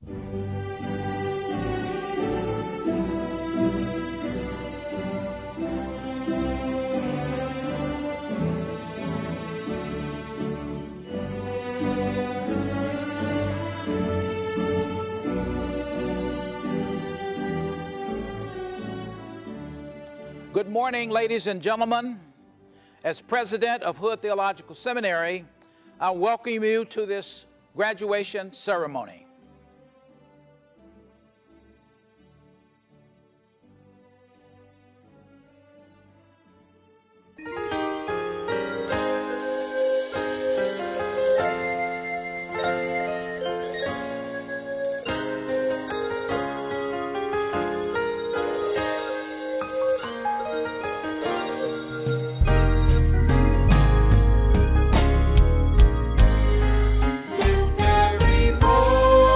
Good morning, ladies and gentlemen. As president of Hood Theological Seminary, I welcome you to this graduation ceremony. Lift every voice.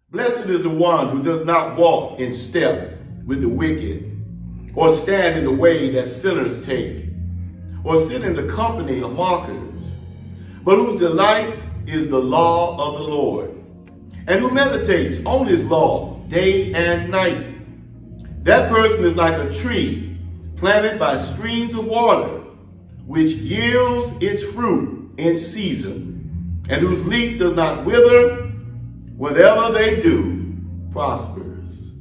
Blessed is the one who does not walk in step with the wicked, or stand in the way that sinners take, or sit in the company of mockers, but whose delight is the law of the Lord, and who meditates on his law day and night. That person is like a tree planted by streams of water, which yields its fruit in season, and whose leaf does not wither. Whatever they do prospers.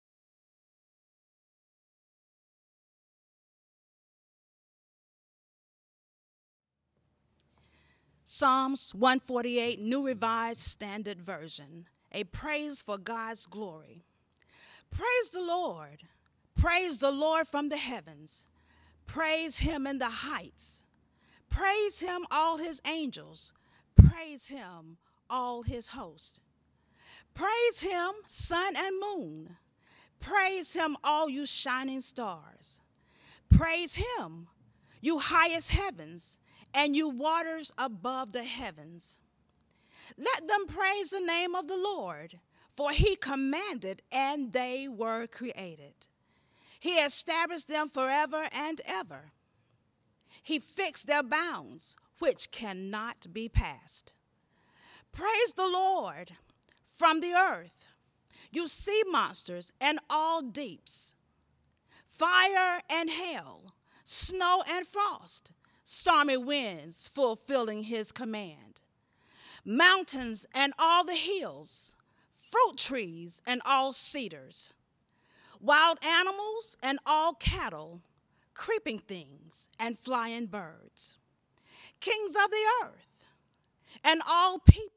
Psalms 148, New Revised Standard Version, a praise for God's glory. Praise the Lord. Praise the Lord from the heavens. Praise him in the heights. Praise him, all his angels. Praise him, all his host. Praise him, sun and moon. Praise him, all you shining stars. Praise him, you highest heavens, and you waters above the heavens. Let them praise the name of the Lord, for he commanded, and they were created. He established them forever and ever. He fixed their bounds, which cannot be passed. Praise the Lord from the earth, you sea monsters and all deeps, fire and hail, snow and frost, stormy winds fulfilling his command, mountains and all the hills, fruit trees and all cedars, wild animals and all cattle, creeping things and flying birds, kings of the earth and all people,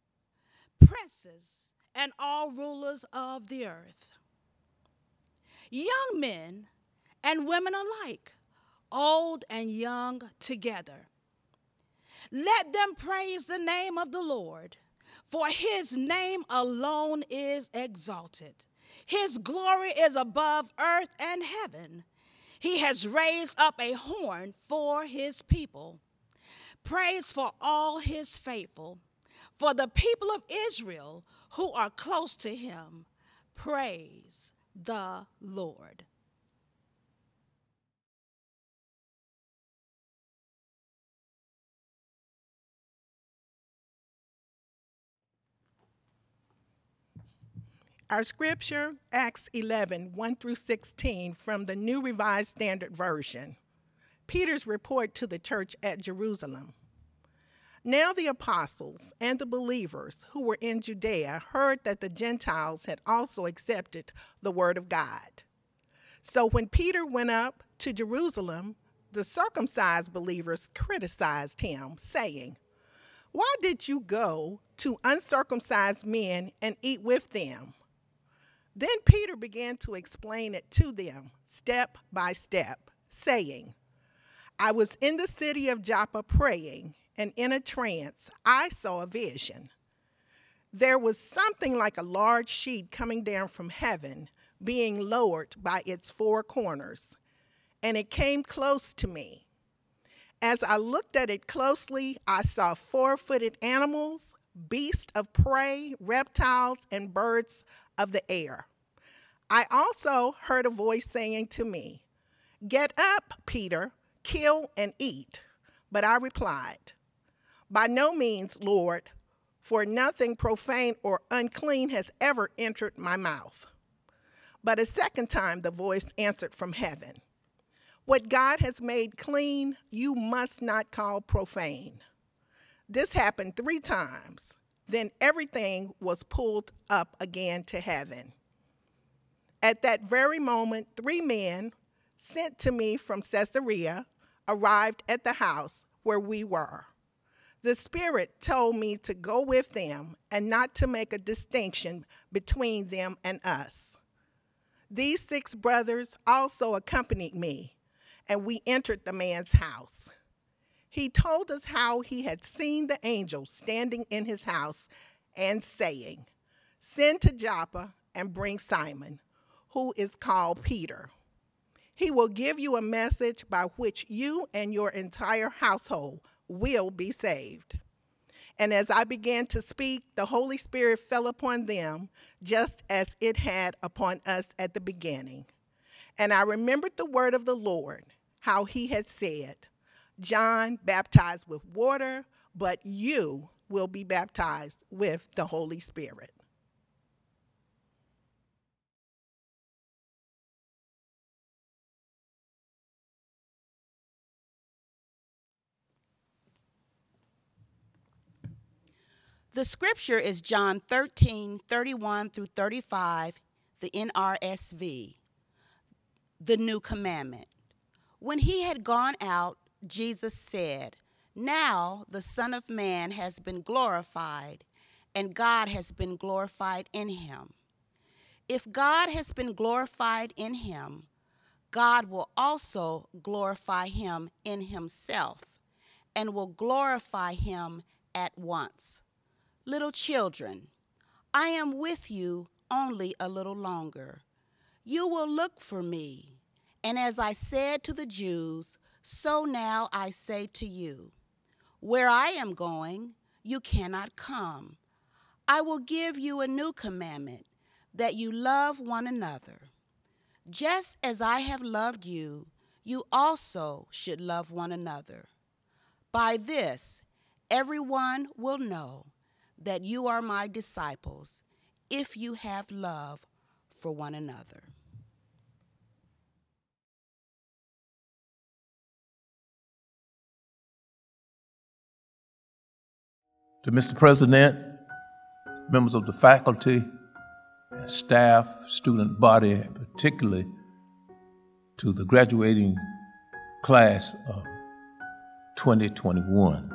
princes and all rulers of the earth, young men and women alike, old and young together. Let them praise the name of the Lord, for his name alone is exalted. His glory is above earth and heaven. He has raised up a horn for his people. Praise for all his faithful, for the people of Israel who are close to him. Praise the Lord. Our scripture, Acts 11, 1 through 16, from the New Revised Standard Version. Peter's report to the church at Jerusalem. Now the apostles and the believers who were in Judea heard that the Gentiles had also accepted the word of God. So when Peter went up to Jerusalem, the circumcised believers criticized him, saying, "Why did you go to uncircumcised men and eat with them?" Then Peter began to explain it to them step by step, saying, "I was in the city of Joppa praying, and in a trance I saw a vision. There was something like a large sheet coming down from heaven, being lowered by its four corners, and it came close to me. As I looked at it closely, I saw four-footed animals, beasts of prey, reptiles, and birds of the air. I also heard a voice saying to me, 'Get up, Peter, kill and eat.' But I replied, 'By no means, Lord, for nothing profane or unclean has ever entered my mouth.' But a second time the voice answered from heaven, 'What God has made clean, you must not call profane.' This happened 3 times. Then everything was pulled up again to heaven. At that very moment, 3 men sent to me from Caesarea arrived at the house where we were. The Spirit told me to go with them and not to make a distinction between them and us. These 6 brothers also accompanied me, and we entered the man's house. He told us how he had seen the angel standing in his house and saying, 'Send to Joppa and bring Simon, who is called Peter. He will give you a message by which you and your entire household will be saved.' And as I began to speak, the Holy Spirit fell upon them just as it had upon us at the beginning. And I remembered the word of the Lord, how he had said, John baptized with water, but you will be baptized with the Holy Spirit. The scripture is John 13:31 through 35, the NRSV, the new commandment. When he had gone out, Jesus said, "Now the Son of Man has been glorified, and God has been glorified in him. If God has been glorified in him, God will also glorify him in himself, and will glorify him at once. Little children, I am with you only a little longer. You will look for me, and as I said to the Jews, so now I say to you, where I am going, you cannot come. I will give you a new commandment, that you love one another. Just as I have loved you, you also should love one another. By this, everyone will know that you are my disciples, if you have love for one another." To Mr. President, members of the faculty, and staff, student body, and particularly to the graduating class of 2021.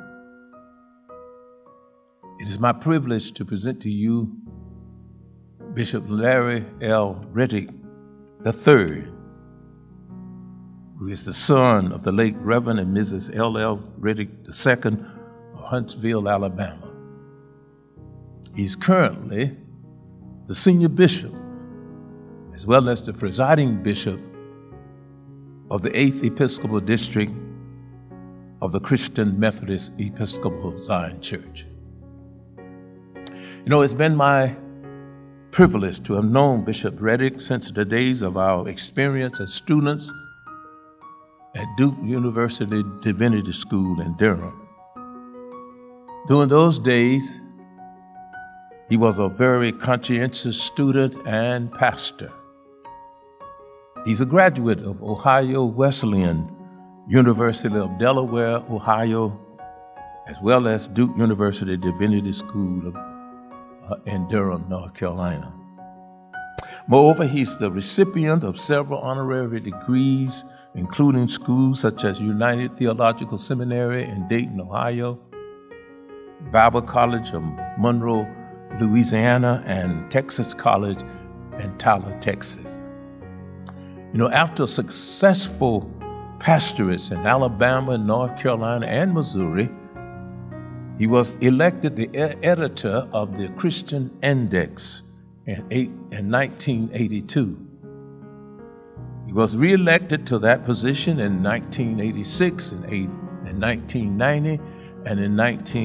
It is my privilege to present to you Bishop Larry L. Reddick III, who is the son of the late Reverend and Mrs. L.L. Reddick II of Huntsville, Alabama. He's currently the senior bishop, as well as the presiding bishop of the 8th Episcopal District of the Christian Methodist Episcopal Zion Church. You know, it's been my privilege to have known Bishop Reddick since the days of our experience as students at Duke University Divinity School in Durham. During those days, he was a very conscientious student and pastor. He's a graduate of Ohio Wesleyan University of Delaware, Ohio, as well as Duke University Divinity School in Durham, North Carolina. Moreover, he's the recipient of several honorary degrees, including schools such as United Theological Seminary in Dayton, Ohio, Bible College of Monroe, Louisiana, and Texas College in Tyler, Texas. You know, after successful pastorates in Alabama, North Carolina, and Missouri, he was elected the editor of the Christian Index in 1982. He was reelected to that position in 1986, in 1990, and in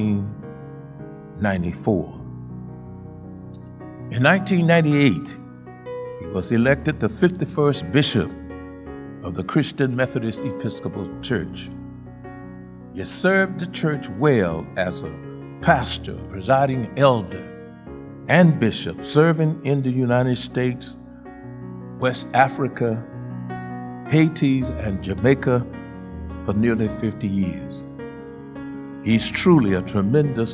1994. In 1998, he was elected the 51st Bishop of the Christian Methodist Episcopal Church. He served the church well as a pastor, presiding elder, and bishop, serving in the United States, West Africa, Haiti, and Jamaica for nearly 50 years. He's truly a tremendous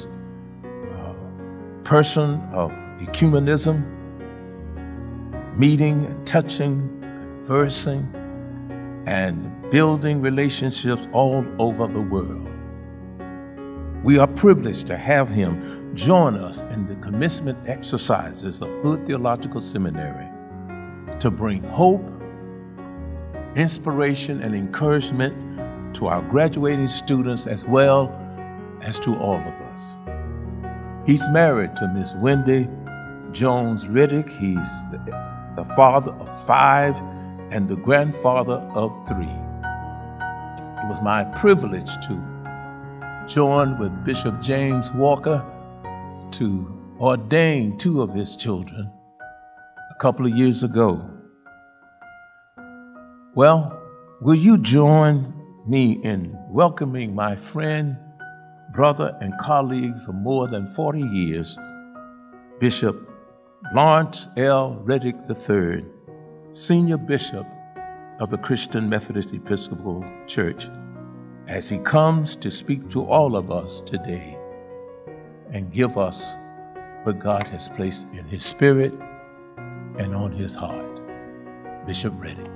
person of ecumenism, meeting and touching, conversing, and building relationships all over the world. We are privileged to have him join us in the commencement exercises of Hood Theological Seminary to bring hope, inspiration, and encouragement to our graduating students as well as to all of us. He's married to Miss Wendy Jones Reddick. He's the father of 5 and the grandfather of 3. It was my privilege to joined with Bishop James Walker to ordain 2 of his children a couple of years ago. Well, will you join me in welcoming my friend, brother, and colleagues of more than 40 years, Bishop Lawrence L. Reddick III, Senior Bishop of the Christian Methodist Episcopal Church, as he comes to speak to all of us today and give us what God has placed in his spirit and on his heart. Bishop Reddick.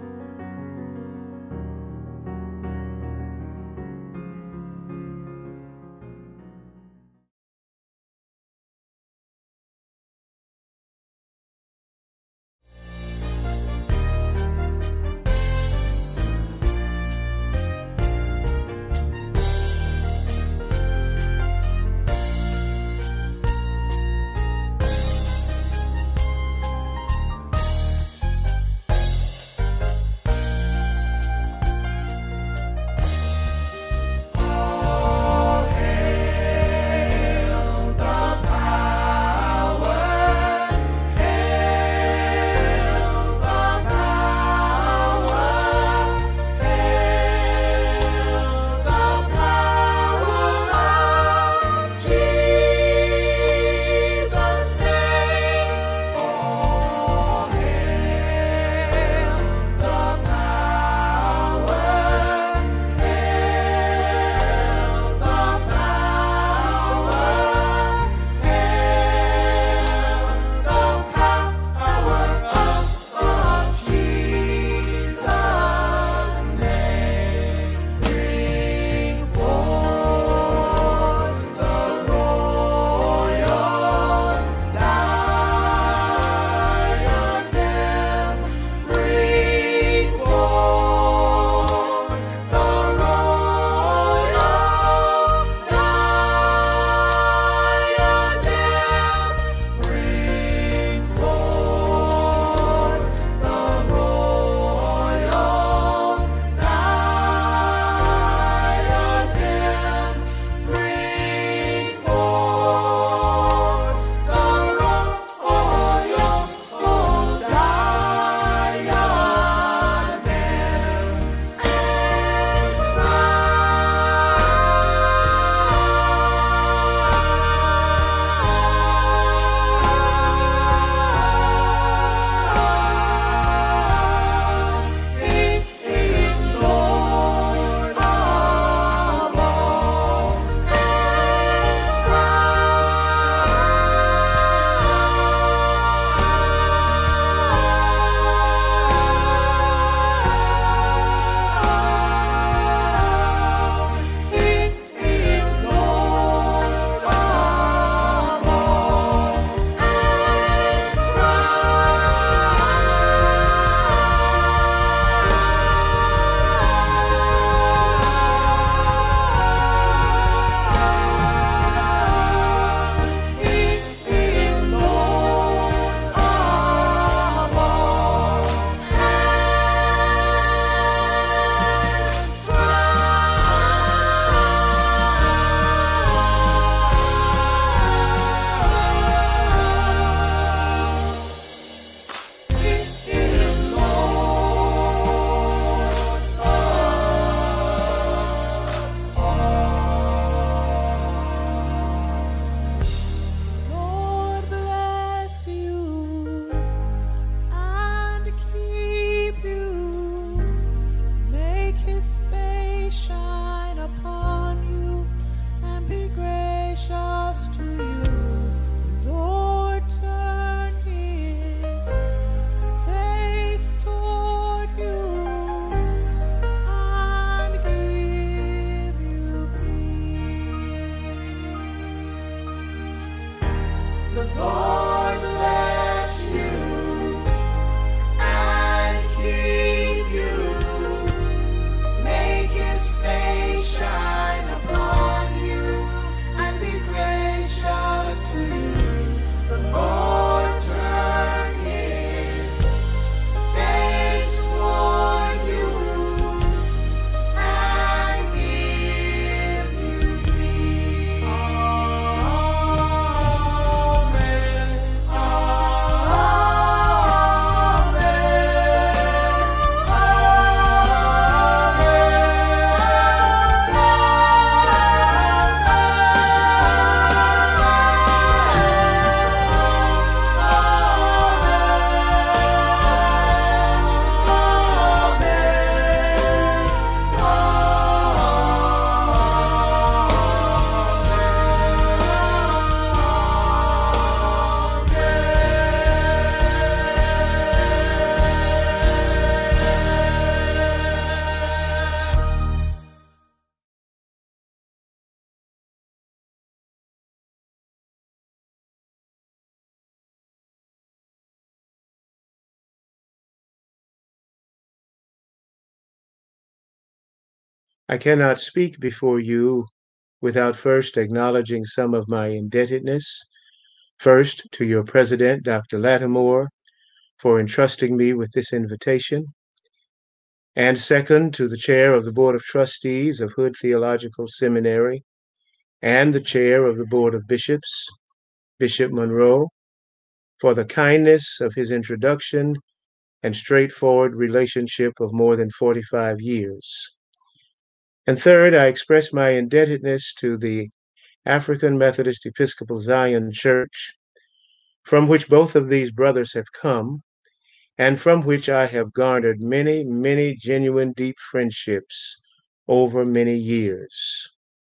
I cannot speak before you without first acknowledging some of my indebtedness. First, to your president, Dr. Lattimore, for entrusting me with this invitation. And second, to the chair of the Board of Trustees of Hood Theological Seminary and the chair of the Board of Bishops, Bishop Monroe, for the kindness of his introduction and straightforward relationship of more than 45 years. And third, I express my indebtedness to the African Methodist Episcopal Zion Church, from which both of these brothers have come, and from which I have garnered many, many genuine deep friendships over many years.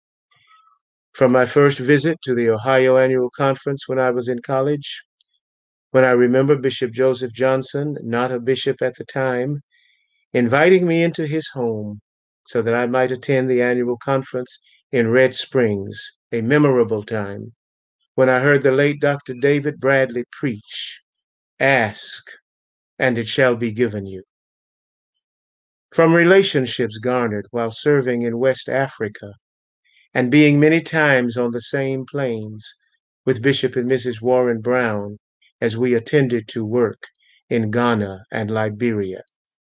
From my first visit to the Ohio Annual Conference when I was in college, when I remember Bishop Joseph Johnson, not a bishop at the time, inviting me into his home so that I might attend the annual conference in Red Springs, a memorable time, when I heard the late Dr. David Bradley preach, "Ask, and it shall be given you." From relationships garnered while serving in West Africa and being many times on the same plains with Bishop and Mrs. Warren Brown as we attended to work in Ghana and Liberia,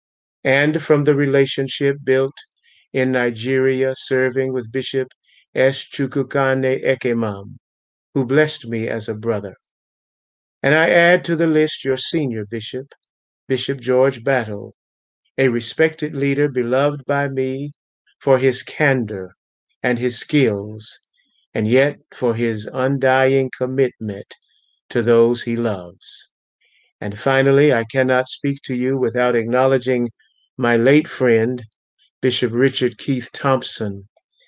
and from the relationship built in Nigeria serving with Bishop S. Chukwukane Ekemam, who blessed me as a brother. And I add to the list your senior bishop, Bishop George Battle, a respected leader beloved by me for his candor and his skills, and yet for his undying commitment to those he loves. And finally, I cannot speak to you without acknowledging my late friend, Bishop Richard Keith Thompson,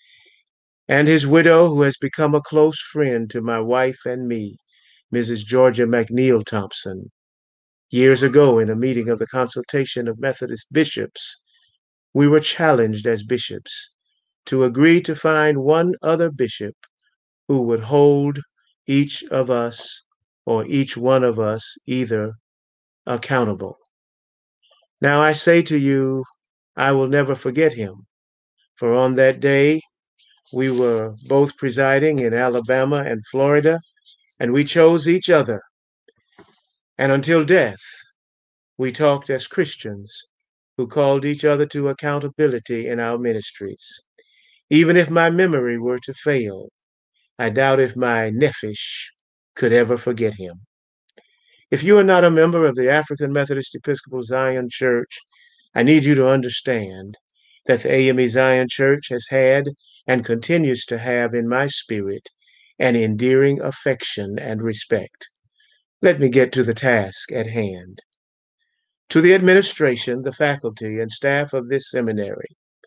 and his widow, who has become a close friend to my wife and me, Mrs. Georgia McNeil Thompson. Years ago, in a meeting of the Consultation of Methodist Bishops, we were challenged as bishops to agree to find one other bishop who would hold each of us or each one of us either accountable. Now I say to you, I will never forget him, for on that day we were both presiding in Alabama and Florida, and we chose each other. And until death, we talked as Christians who called each other to accountability in our ministries. Even if my memory were to fail, I doubt if my nephesh could ever forget him. If you are not a member of the African Methodist Episcopal Zion Church, I need you to understand that the AME Zion Church has had and continues to have in my spirit an endearing affection and respect. Let me get to the task at hand. To the administration, the faculty, and staff of this seminary,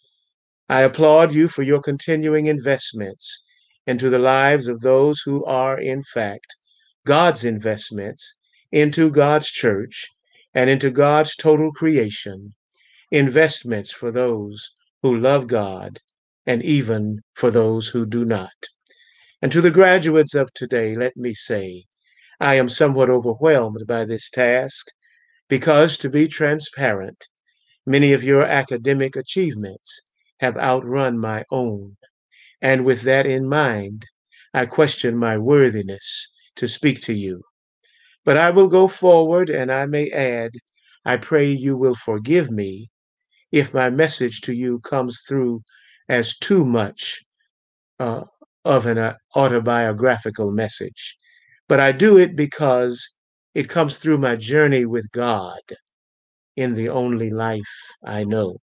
I applaud you for your continuing investments into the lives of those who are, in fact, God's investments into God's church and into God's total creation, investments for those who love God and even for those who do not. And to the graduates of today, let me say, I am somewhat overwhelmed by this task because, to be transparent, many of your academic achievements have outrun my own. And with that in mind, I question my worthiness to speak to you. But I will go forward, and I may add, I pray you will forgive me if my message to you comes through as too much of an autobiographical message. But I do it because it comes through my journey with God in the only life I know.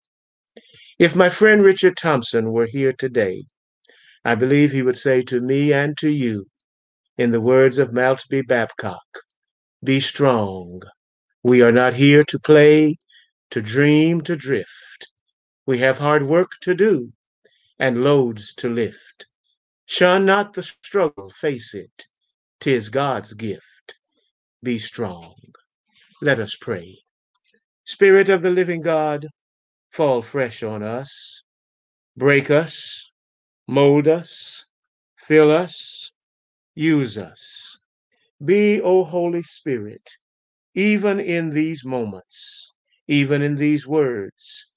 If my friend Richard Thompson were here today, I believe he would say to me and to you, in the words of Maltby Babcock, be strong. We are not here to play, to dream, to drift. We have hard work to do and loads to lift. Shun not the struggle, face it. 'Tis God's gift. Be strong. Let us pray. Spirit of the living God, fall fresh on us. Break us, mold us, fill us, use us. Be, O Holy Spirit, even in these moments, even in these words,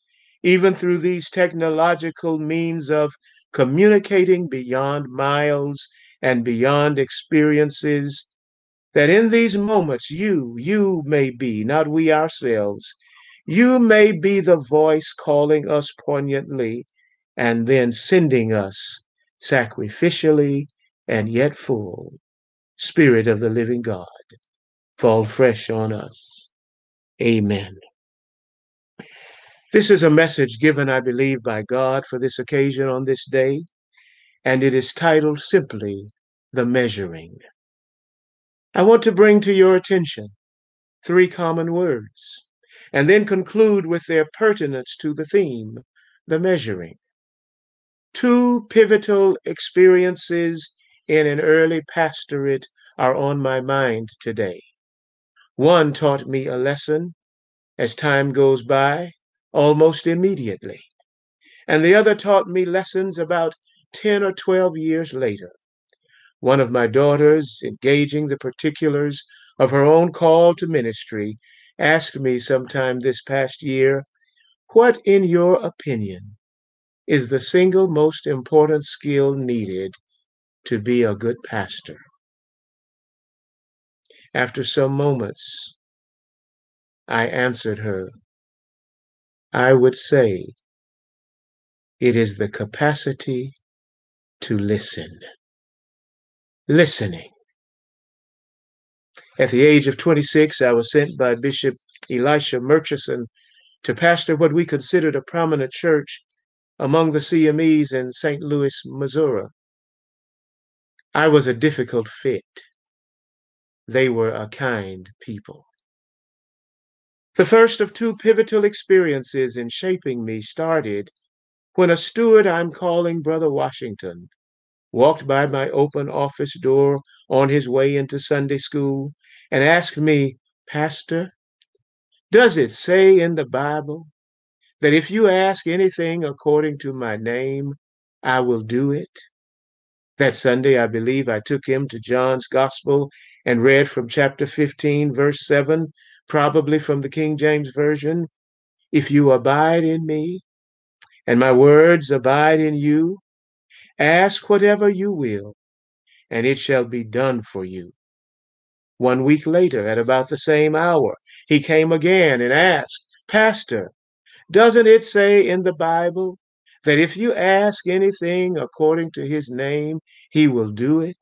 even through these technological means of communicating beyond miles and beyond experiences, that in these moments you may be, not we ourselves, you may be the voice calling us poignantly and then sending us sacrificially and yet full. Spirit of the living God, fall fresh on us. Amen. This is a message given, I believe, by God for this occasion on this day, and it is titled simply, The Measuring. I want to bring to your attention 3 common words, and then conclude with their pertinence to the theme, the measuring. 2 pivotal experiences in an early pastorate are on my mind today. One taught me a lesson as time goes by, almost immediately, and the other taught me lessons about 10 or 12 years later. One of my daughters, engaging the particulars of her own call to ministry, asked me sometime this past year, "What, in your opinion, is the single most important skill needed to be a good pastor?" After some moments, I answered her, I would say it is the capacity to listen. Listening. At the age of 26, I was sent by Bishop Elisha Murchison to pastor what we considered a prominent church among the C.M.Es in St. Louis, Missouri. I was a difficult fit. They were a kind people. The first of 2 pivotal experiences in shaping me started when a steward I'm calling Brother Washington walked by my open office door on his way into Sunday school and asked me, "Pastor, does it say in the Bible that if you ask anything according to my name, I will do it?" That Sunday, I believe I took him to John's Gospel and read from chapter 15, verse 7, probably from the King James Version, "If you abide in me, and my words abide in you, ask whatever you will, and it shall be done for you." 1 week later, at about the same hour, he came again and asked, "Pastor, doesn't it say in the Bible that if you ask anything according to his name, he will do it?"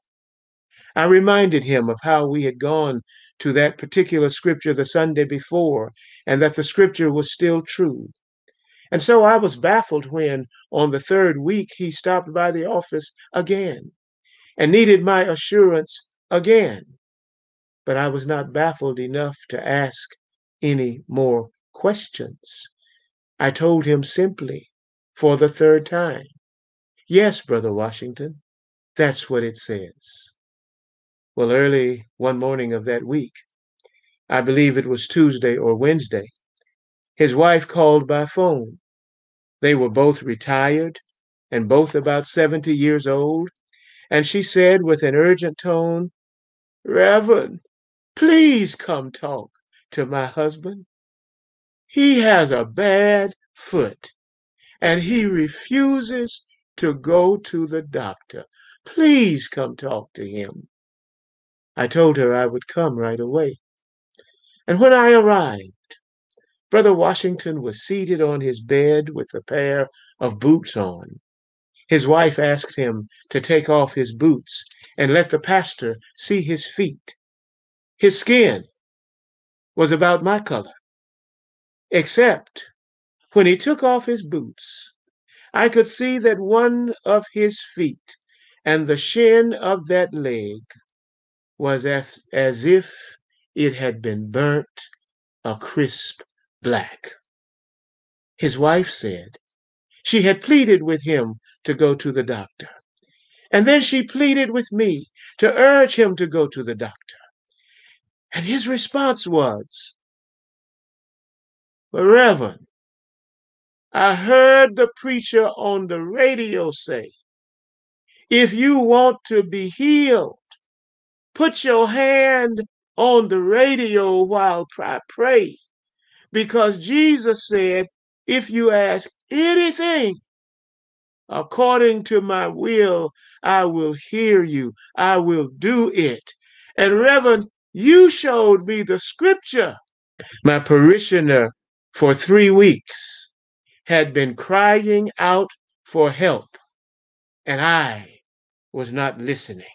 I reminded him of how we had gone to that particular scripture the Sunday before, and that the scripture was still true. And so I was baffled when, on the 3rd week, he stopped by the office again and needed my assurance again. But I was not baffled enough to ask any more questions. I told him simply, for the 3rd time, "Yes, Brother Washington, that's what it says." Well, early one morning of that week, I believe it was Tuesday or Wednesday, his wife called by phone. They were both retired and both about 70 years old, and she said with an urgent tone, "Reverend, please come talk to my husband. He has a bad foot, and he refuses to go to the doctor. Please come talk to him." I told her I would come right away. And when I arrived, Brother Washington was seated on his bed with a pair of boots on. His wife asked him to take off his boots and let the pastor see his feet. His skin was about my color, except when he took off his boots, I could see that one of his feet and the shin of that leg was as if it had been burnt a crisp black. His wife said she had pleaded with him to go to the doctor. And then she pleaded with me to urge him to go to the doctor. And his response was, "Reverend, I heard the preacher on the radio say, if you want to be healed, put your hand on the radio while I pray, because Jesus said if you ask anything according to my will, I will hear you. I will do it. And Reverend, you showed me the scripture. My parishioner for 3 weeks had been crying out for help, and I was not listening.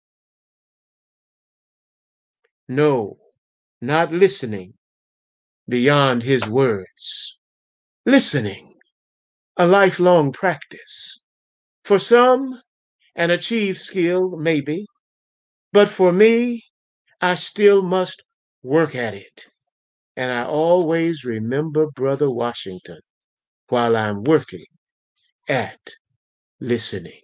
No, not listening beyond his words. Listening, a lifelong practice. For some, an achieved skill, maybe, but for me, I still must work at it. And I always remember Brother Washington while I'm working at listening.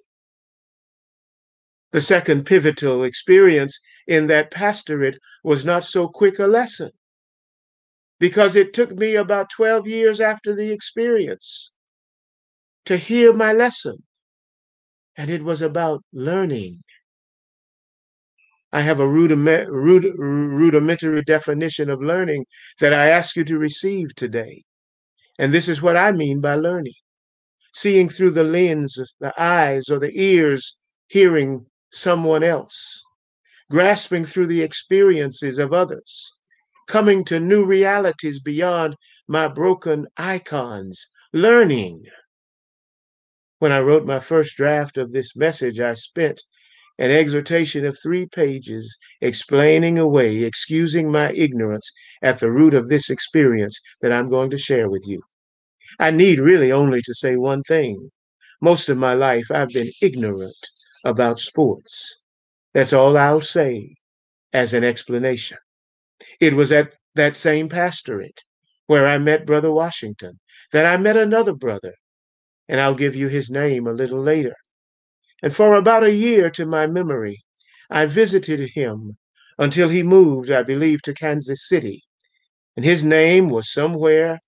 The second pivotal experience in that pastorate was not so quick a lesson, because it took me about 12 years after the experience to hear my lesson, and it was about learning. I have a rudimentary definition of learning that I ask you to receive today, and this is what I mean by learning. Seeing through the lens, the eyes, or the ears, hearing someone else, grasping through the experiences of others, coming to new realities beyond my broken icons, learning. When I wrote my first draft of this message, I spent an exhortation of 3 pages explaining away, excusing my ignorance at the root of this experience that I'm going to share with you. I need really only to say one thing. Most of my life, I've been ignorant about sports. That's all I'll say as an explanation. It was at that same pastorate where I met Brother Washington that I met another brother, and I'll give you his name a little later. And for about a year, to my memory, I visited him until he moved, I believe, to Kansas City. And his home was somewhere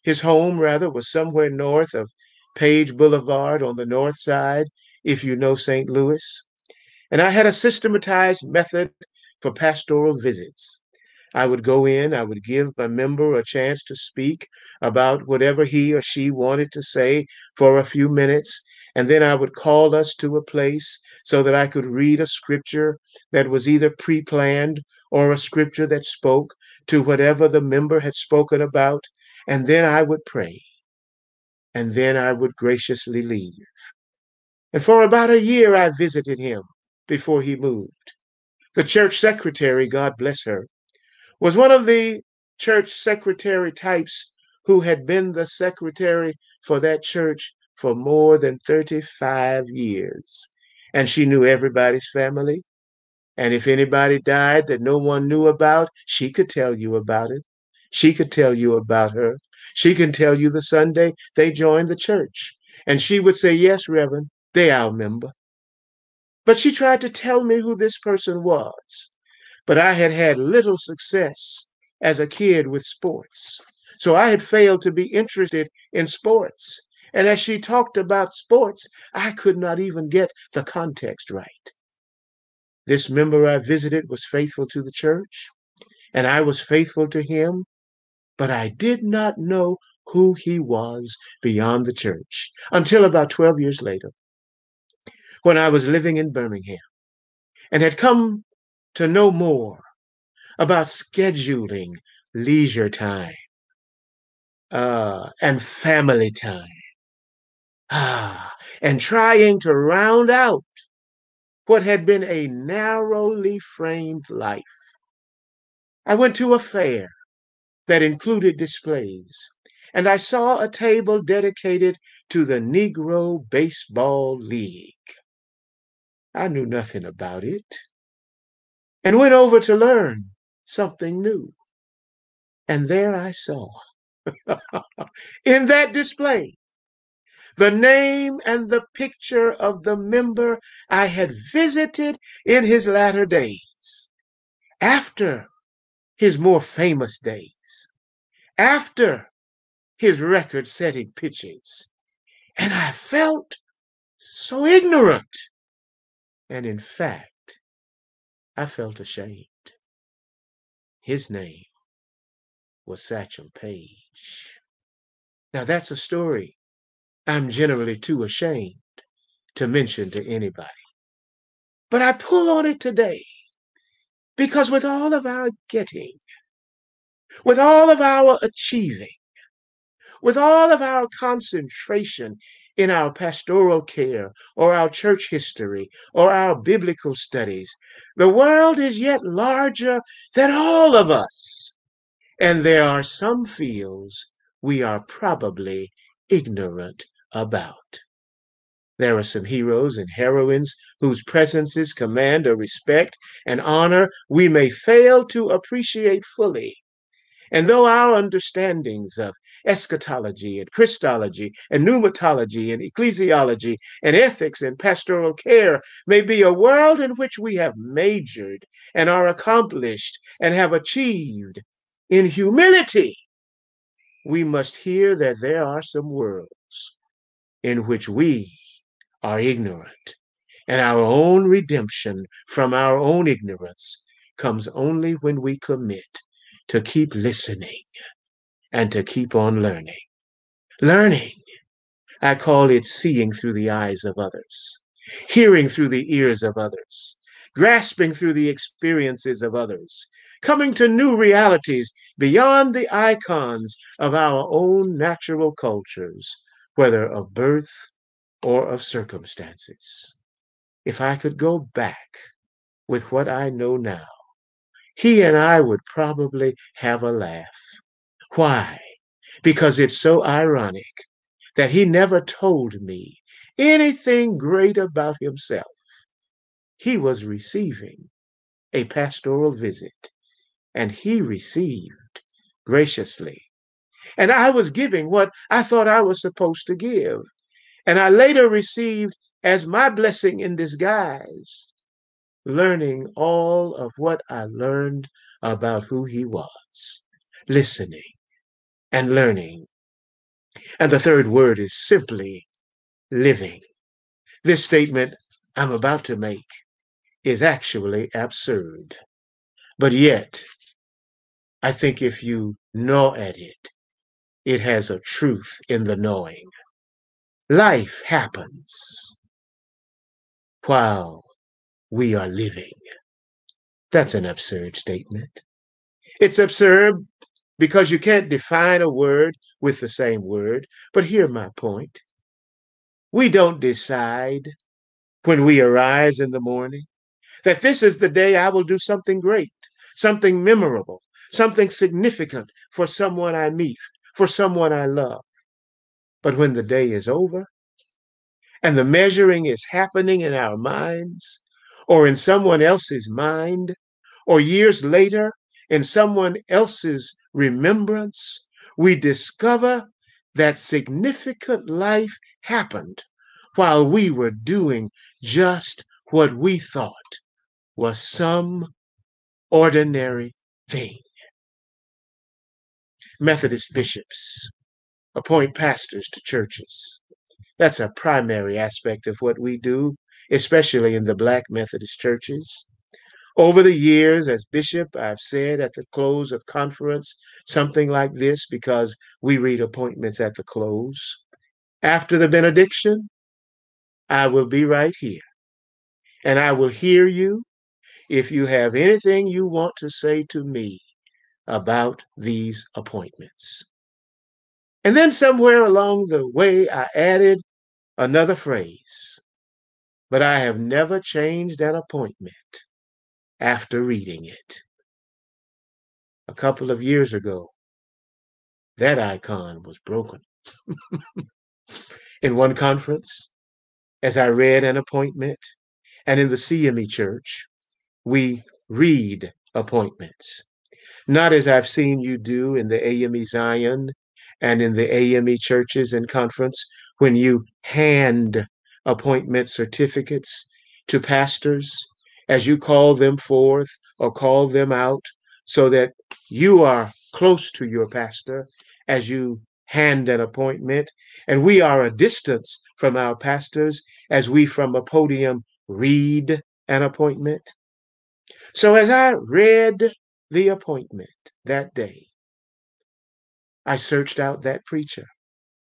north of Page Boulevard on the north side, if you know St. Louis. And I had a systematized method for pastoral visits. I would go in, I would give a member a chance to speak about whatever he or she wanted to say for a few minutes, and then I would call us to a place so that I could read a scripture that was either pre-planned or a scripture that spoke to whatever the member had spoken about, and then I would pray, and then I would graciously leave. And for about a year, I visited him before he moved. The church secretary, God bless her, was one of the church secretary types who had been the secretary for that church for more than 35 years. And she knew everybody's family. And if anybody died that no one knew about, she could tell you about it. She could tell you about her. She can tell you the Sunday they joined the church. And she would say, yes, Reverend, they are a member. But she tried to tell me who this person was. But I had had little success as a kid with sports. So I had failed to be interested in sports. And as she talked about sports, I could not even get the context right. This member I visited was faithful to the church, and I was faithful to him, but I did not know who he was beyond the church until about 12 years later, when I was living in Birmingham and had come to know more about scheduling leisure time and family time, and trying to round out what had been a narrowly framed life. I went to a fair that included displays, and I saw a table dedicated to the Negro Baseball League. I knew nothing about it and went over to learn something new. And there I saw, in that display, the name and the picture of the member I had visited in his latter days, after his more famous days, after his record-setting pitches. And I felt so ignorant. And in fact, I felt ashamed. His name was Satchel Paige. Now, that's a story I'm generally too ashamed to mention to anybody. But I pull on it today because with all of our getting, with all of our achieving, with all of our concentration in our pastoral care or our church history or our biblical studies, the world is yet larger than all of us. And there are some fields we are probably ignorant about. There are some heroes and heroines whose presences command a respect and honor we may fail to appreciate fully. And though our understandings of eschatology and Christology and pneumatology and ecclesiology and ethics and pastoral care may be a world in which we have majored and are accomplished and have achieved, in humility, we must hear that there are some worlds in which we are ignorant, and our own redemption from our own ignorance comes only when we commit to keep listening and to keep on learning. Learning, I call it seeing through the eyes of others, hearing through the ears of others, grasping through the experiences of others, coming to new realities beyond the icons of our own natural cultures, whether of birth or of circumstances. If I could go back with what I know now, he and I would probably have a laugh. Why? Because it's so ironic that he never told me anything great about himself. He was receiving a pastoral visit, and he received graciously. And I was giving what I thought I was supposed to give. And I later received as my blessing in disguise, learning all of what I learned about who he was, listening and learning. And the third word is simply living. This statement I'm about to make is actually absurd. But yet, I think if you gnaw at it, it has a truth in the gnawing. Life happens while we are living. That's an absurd statement. It's absurd because you can't define a word with the same word. But hear my point. We don't decide when we arise in the morning that this is the day I will do something great, something memorable, something significant for someone I meet, for someone I love. But when the day is over and the measuring is happening in our minds or in someone else's mind, or years later in someone else's remembrance, we discover that significant life happened while we were doing just what we thought was some ordinary thing. Methodist bishops appoint pastors to churches. That's a primary aspect of what we do, especially in the Black Methodist churches. Over the years, as bishop, I've said at the close of conference something like this because we read appointments at the close. After the benediction, I will be right here, and I will hear you if you have anything you want to say to me about these appointments. And then somewhere along the way, I added another phrase, but I have never changed an appointment after reading it. A couple of years ago, that icon was broken. In one conference, as I read an appointment, and in the C.M.E. church, we read appointments. Not as I've seen you do in the AME Zion and in the AME churches and conference, when you hand appointment certificates to pastors as you call them forth or call them out so that you are close to your pastor as you hand an appointment, and we are a distance from our pastors as we from a podium read an appointment. So as I read the appointment that day, I searched out that preacher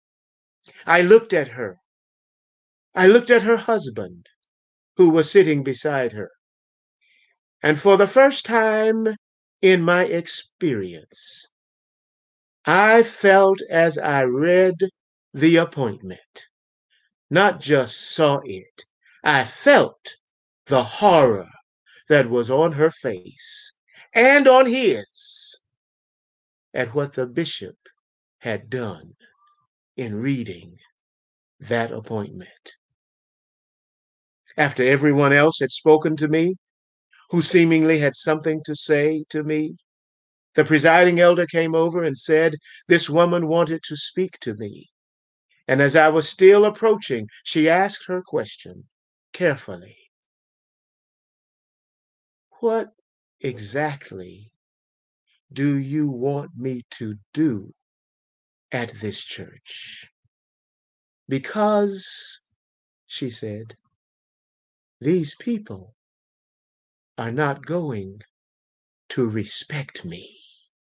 I looked at her. I looked at her husband, who was sitting beside her. And for the first time in my experience, I felt as I read the appointment, not just saw it, I felt the horror that was on her face and on his at what the bishop had done in reading that appointment. After everyone else had spoken to me, who seemingly had something to say to me, the presiding elder came over and said, "This woman wanted to speak to me." And as I was still approaching, she asked her question carefully. "What exactly do you want me to do at this church? Because," she said, "these people are not going to respect me."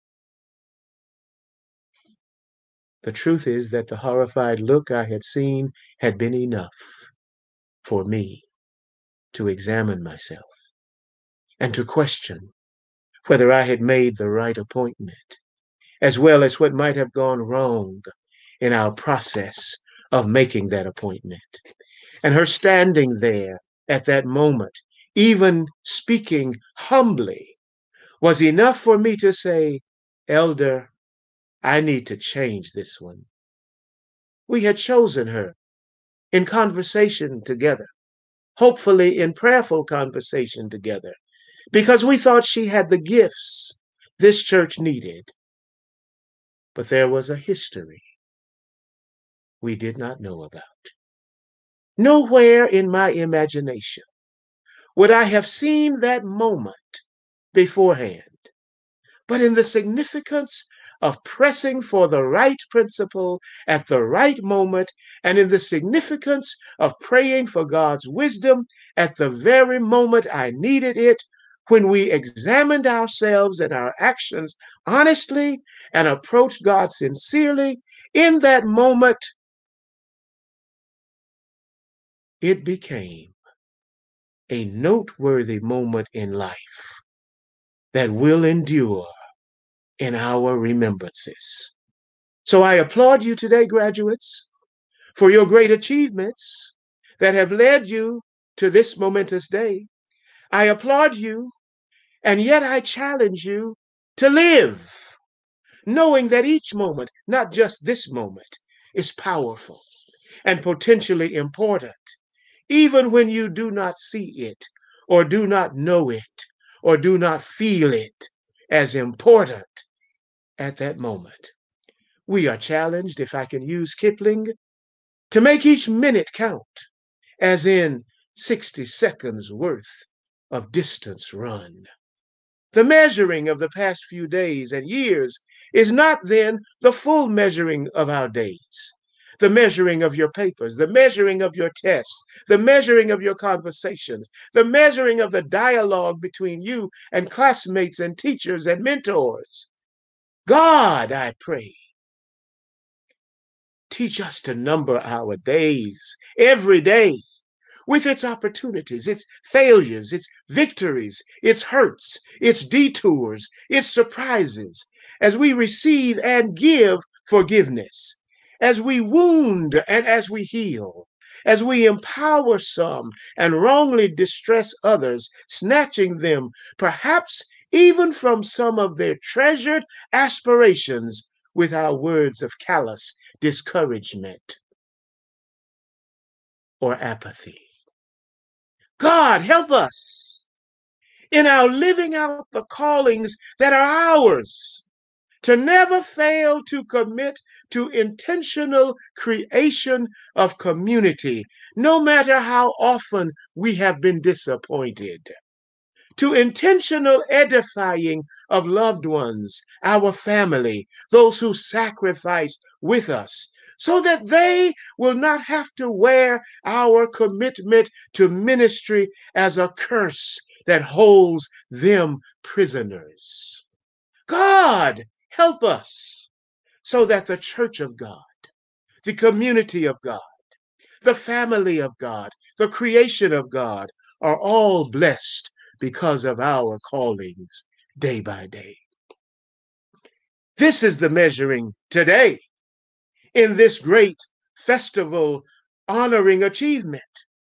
The truth is that the horrified look I had seen had been enough for me to examine myself and to question whether I had made the right appointment, as well as what might have gone wrong in our process of making that appointment. And her standing there at that moment, even speaking humbly, was enough for me to say, "Elder, I need to change this one." We had chosen her in conversation together, hopefully in prayerful conversation together, because we thought she had the gifts this church needed. But there was a history we did not know about. Nowhere in my imagination would I have seen that moment beforehand, but in the significance of pressing for the right principle at the right moment, and in the significance of praying for God's wisdom at the very moment I needed it, when we examined ourselves and our actions honestly and approached God sincerely, in that moment, it became a noteworthy moment in life that will endure in our remembrances. So I applaud you today, graduates, for your great achievements that have led you to this momentous day. I applaud you, and yet I challenge you to live, knowing that each moment, not just this moment, is powerful and potentially important, even when you do not see it, or do not know it, or do not feel it as important at that moment. We are challenged, if I can use Kipling, to make each minute count, as in 60 seconds worth of distance run. The measuring of the past few days and years is not then the full measuring of our days. The measuring of your papers, the measuring of your tests, the measuring of your conversations, the measuring of the dialogue between you and classmates and teachers and mentors. God, I pray, teach us to number our days, every day, with its opportunities, its failures, its victories, its hurts, its detours, its surprises, as we receive and give forgiveness, as we wound and as we heal, as we empower some and wrongly distress others, snatching them perhaps even from some of their treasured aspirations with our words of callous discouragement or apathy. God, help us in our living out the callings that are ours, to never fail to commit to intentional creation of community, no matter how often we have been disappointed, to intentional edifying of loved ones, our family, those who sacrifice with us, so that they will not have to wear our commitment to ministry as a curse that holds them prisoners. God, help us so that the church of God, the community of God, the family of God, the creation of God are all blessed because of our callings day by day. This is the measuring today in this great festival honoring achievement.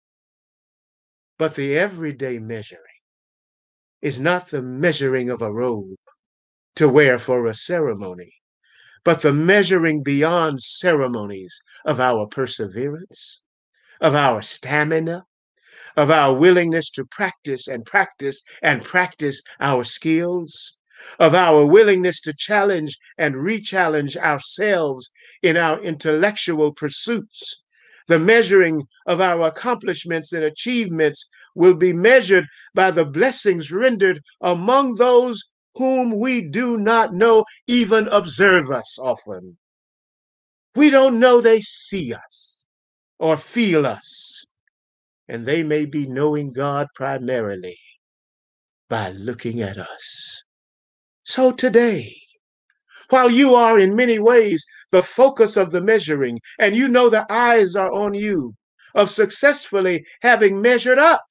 But the everyday measuring is not the measuring of a robe to wear for a ceremony, but the measuring beyond ceremonies of our perseverance, of our stamina, of our willingness to practice and practice and practice our skills, of our willingness to challenge and re-challenge ourselves in our intellectual pursuits. The measuring of our accomplishments and achievements will be measured by the blessings rendered among those whom we do not know even observe us often. We don't know they see us or feel us, and they may be knowing God primarily by looking at us. So today, while you are in many ways the focus of the measuring, and you know the eyes are on you of successfully having measured up,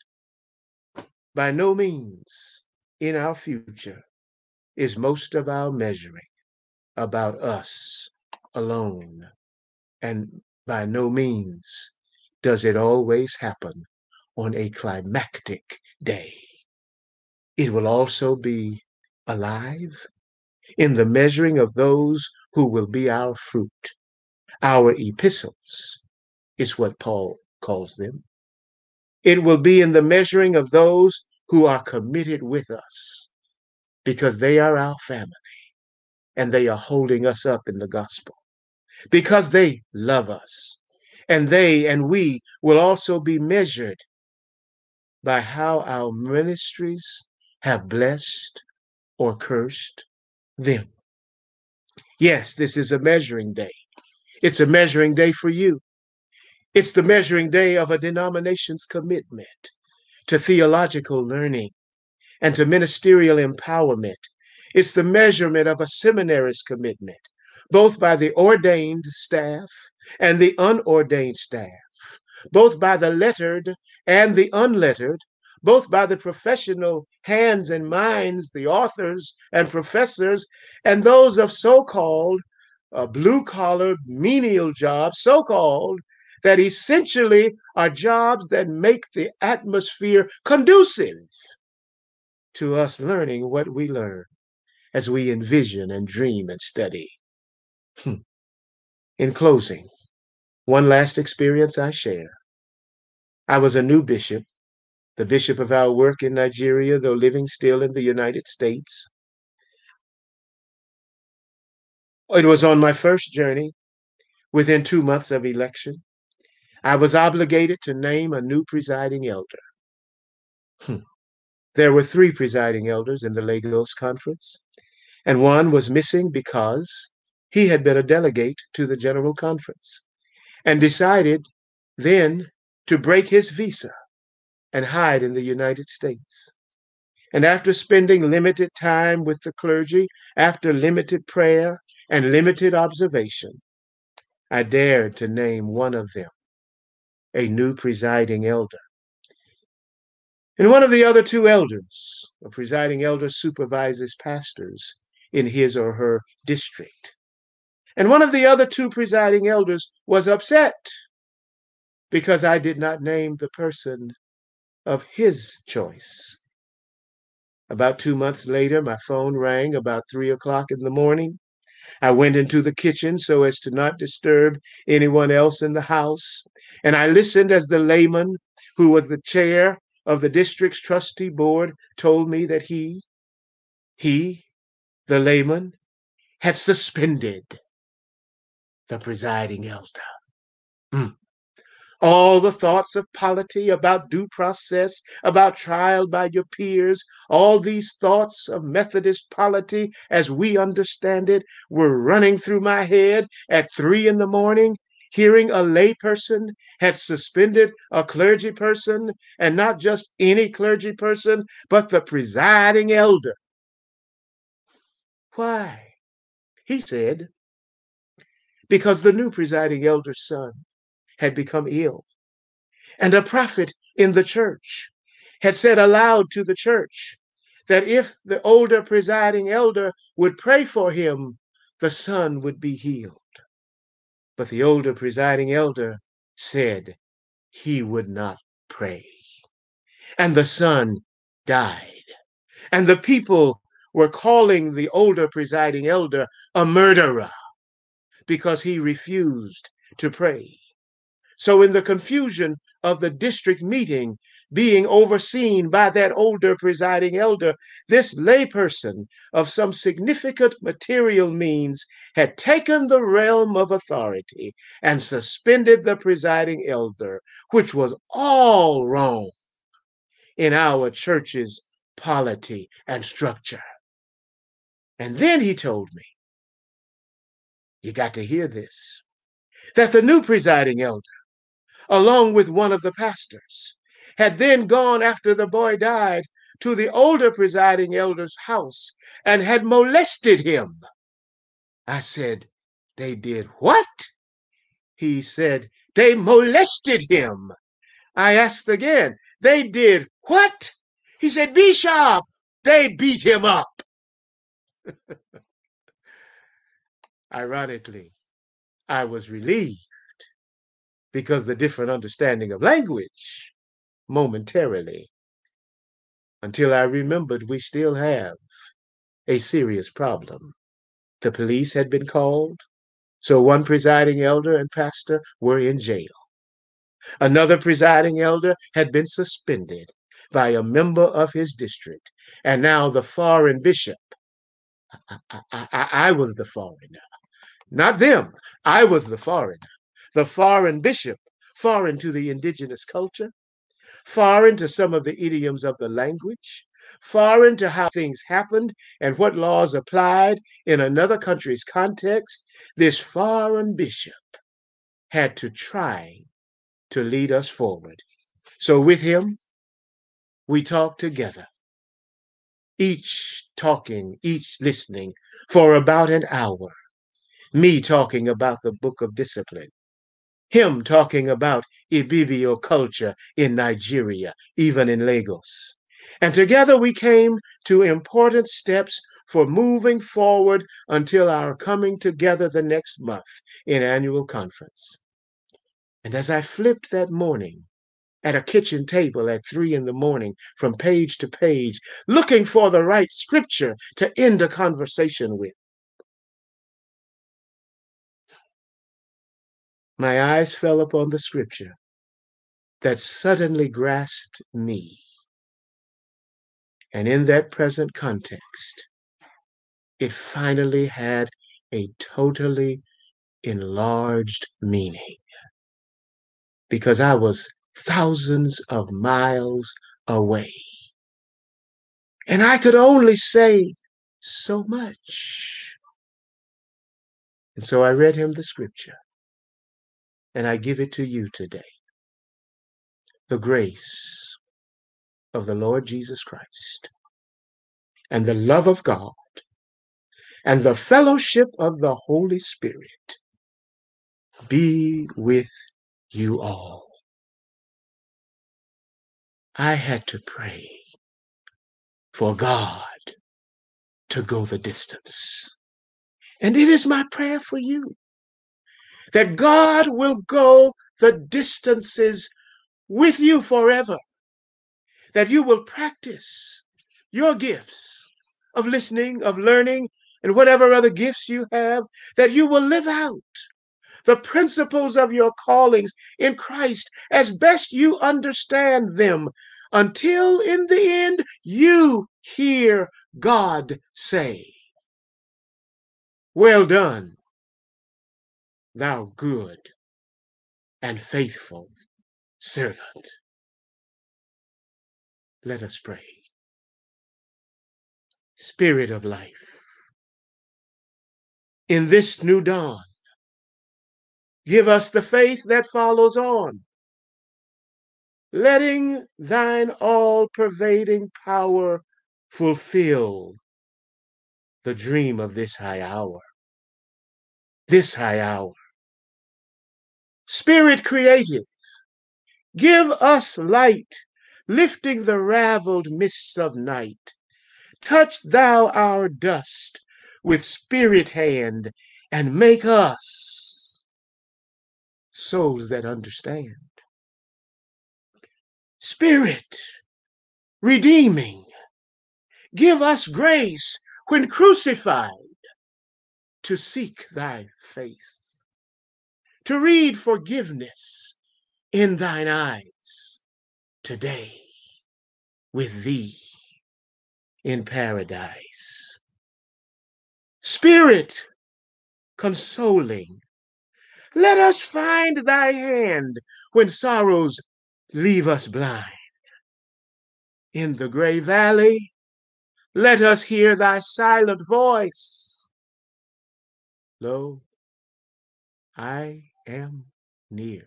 by no means in our future is most of our measuring about us alone. And by no means does it always happen on a climactic day. It will also be alive in the measuring of those who will be our fruit. Our epistles is what Paul calls them. It will be in the measuring of those who are committed with us, because they are our family and they are holding us up in the gospel, because they love us. And they and we will also be measured by how our ministries have blessed or cursed them. Yes, this is a measuring day. It's a measuring day for you. It's the measuring day of a denomination's commitment to theological learning and to ministerial empowerment. It's the measurement of a seminary's commitment, both by the ordained staff and the unordained staff, both by the lettered and the unlettered, both by the professional hands and minds, the authors and professors, and those of so-called blue-collar menial jobs, so-called, that essentially are jobs that make the atmosphere conducive to us learning what we learn as we envision and dream and study. In closing, one last experience I share. I was a new bishop, the bishop of our work in Nigeria, though living still in the United States. It was on my first journey, within 2 months of election. I was obligated to name a new presiding elder. There were 3 presiding elders in the Lagos conference, and one was missing because he had been a delegate to the General Conference and decided then to break his visa and hide in the United States. And after spending limited time with the clergy, after limited prayer and limited observation, I dared to name one of them a new presiding elder. And one of the other 2 elders, a presiding elder, supervises pastors in his or her district. And one of the other 2 presiding elders was upset because I did not name the person of his choice. About 2 months later, my phone rang about 3 o'clock in the morning. I went into the kitchen so as to not disturb anyone else in the house, and I listened as the layman, who was the chair of the district's trustee board, told me that he, the layman, had suspended the presiding elder. All the thoughts of polity, about due process, about trial by your peers, all these thoughts of Methodist polity as we understand it were running through my head at 3 in the morning, hearing a layperson had suspended a clergy person, and not just any clergy person, but the presiding elder. Why? He said, because the new presiding elder's son had become ill. And a prophet in the church had said aloud to the church that if the older presiding elder would pray for him, the son would be healed. But the older presiding elder said he would not pray. And the son died. And the people were calling the older presiding elder a murderer because he refused to pray. So in the confusion of the district meeting being overseen by that older presiding elder, this layperson of some significant material means had taken the realm of authority and suspended the presiding elder, which was all wrong in our church's polity and structure. And then he told me, you got to hear this, that the new presiding elder, along with one of the pastors, had then gone after the boy died to the older presiding elder's house and had molested him. I said, they did what? He said, they molested him. I asked again, they did what? He said, Bishop, they beat him up. Ironically, I was relieved because the different understanding of language momentarily, until I remembered we still have a serious problem. The police had been called, so one presiding elder and pastor were in jail. Another presiding elder had been suspended by a member of his district, and now the foreign bishop, I was the foreigner, not them, I was the foreigner. The foreign bishop, foreign to the indigenous culture, foreign to some of the idioms of the language, foreign to how things happened and what laws applied in another country's context, this foreign bishop had to try to lead us forward. So with him, we talked together, each talking, each listening for about an hour, me talking about the book of discipline, him talking about Ibibio culture in Nigeria, even in Lagos. And together we came to important steps for moving forward until our coming together the next month in annual conference. And as I flipped that morning at a kitchen table at 3 a.m. from page to page, looking for the right scripture to end a conversation with, my eyes fell upon the scripture that suddenly grasped me. And in that present context, it finally had a totally enlarged meaning, because I was thousands of miles away. And I could only say so much. And so I read him the scripture, and I give it to you today. The grace of the Lord Jesus Christ, and the love of God, and the fellowship of the Holy Spirit be with you all. I had to pray for God to go the distance. And it is my prayer for you that God will go the distances with you forever, that you will practice your gifts of listening, of learning, and whatever other gifts you have, that you will live out the principles of your callings in Christ as best you understand them, until in the end you hear God say, well done, thou good and faithful servant. Let us pray. Spirit of life, in this new dawn, give us the faith that follows on, letting thine all-pervading power fulfill the dream of this high hour Spirit creative, give us light, lifting the raveled mists of night. Touch thou our dust with spirit hand, and make us souls that understand. Spirit redeeming, give us grace when crucified to seek thy face, to read forgiveness in thine eyes today with thee in paradise. Spirit consoling, let us find thy hand when sorrows leave us blind. In the gray valley, let us hear thy silent voice. Lo, I am near.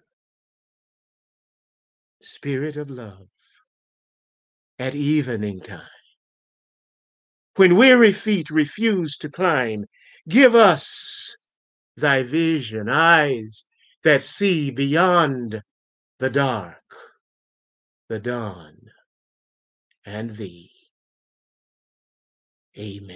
Spirit of love, at evening time, when weary feet refuse to climb, give us thy vision, eyes that see beyond the dark, the dawn, and thee. Amen.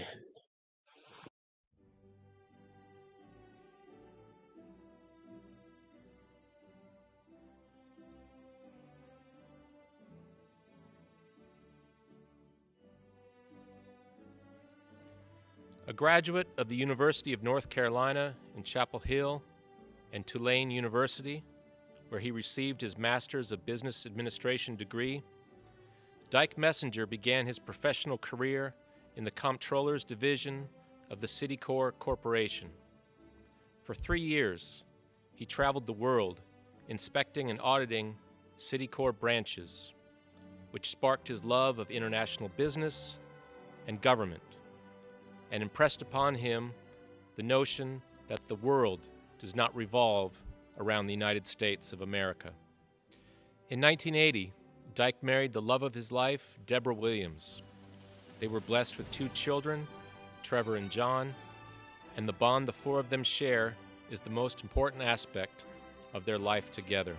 A graduate of the University of North Carolina in Chapel Hill and Tulane University, where he received his Master's of Business Administration degree, Dyke Messenger began his professional career in the Comptroller's Division of the Citicorp Corporation. For 3 years, he traveled the world inspecting and auditing Citicorp branches, which sparked his love of international business and government, and impressed upon him the notion that the world does not revolve around the United States of America. In 1980, Dyke married the love of his life, Deborah Williams. They were blessed with 2 children, Trevor and John, and the bond the 4 of them share is the most important aspect of their life together.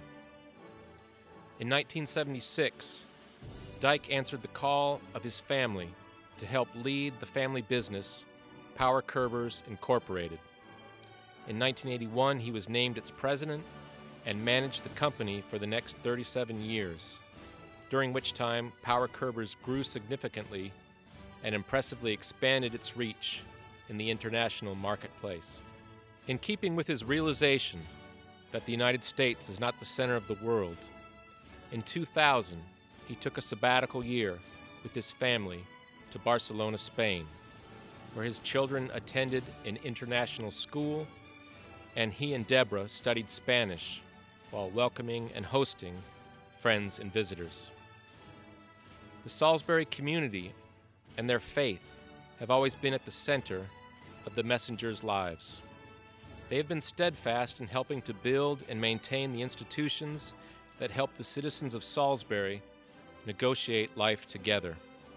In 1976, Dyke answered the call of his family to help lead the family business, Power Curbers Incorporated. In 1981, he was named its president and managed the company for the next 37 years, during which time Power Curbers grew significantly and impressively expanded its reach in the international marketplace. In keeping with his realization that the United States is not the center of the world, in 2000, he took a sabbatical year with his family to Barcelona, Spain, where his children attended an international school, and he and Deborah studied Spanish while welcoming and hosting friends and visitors. The Salisbury community and their faith have always been at the center of the Messengers' lives. They have been steadfast in helping to build and maintain the institutions that help the citizens of Salisbury negotiate life together.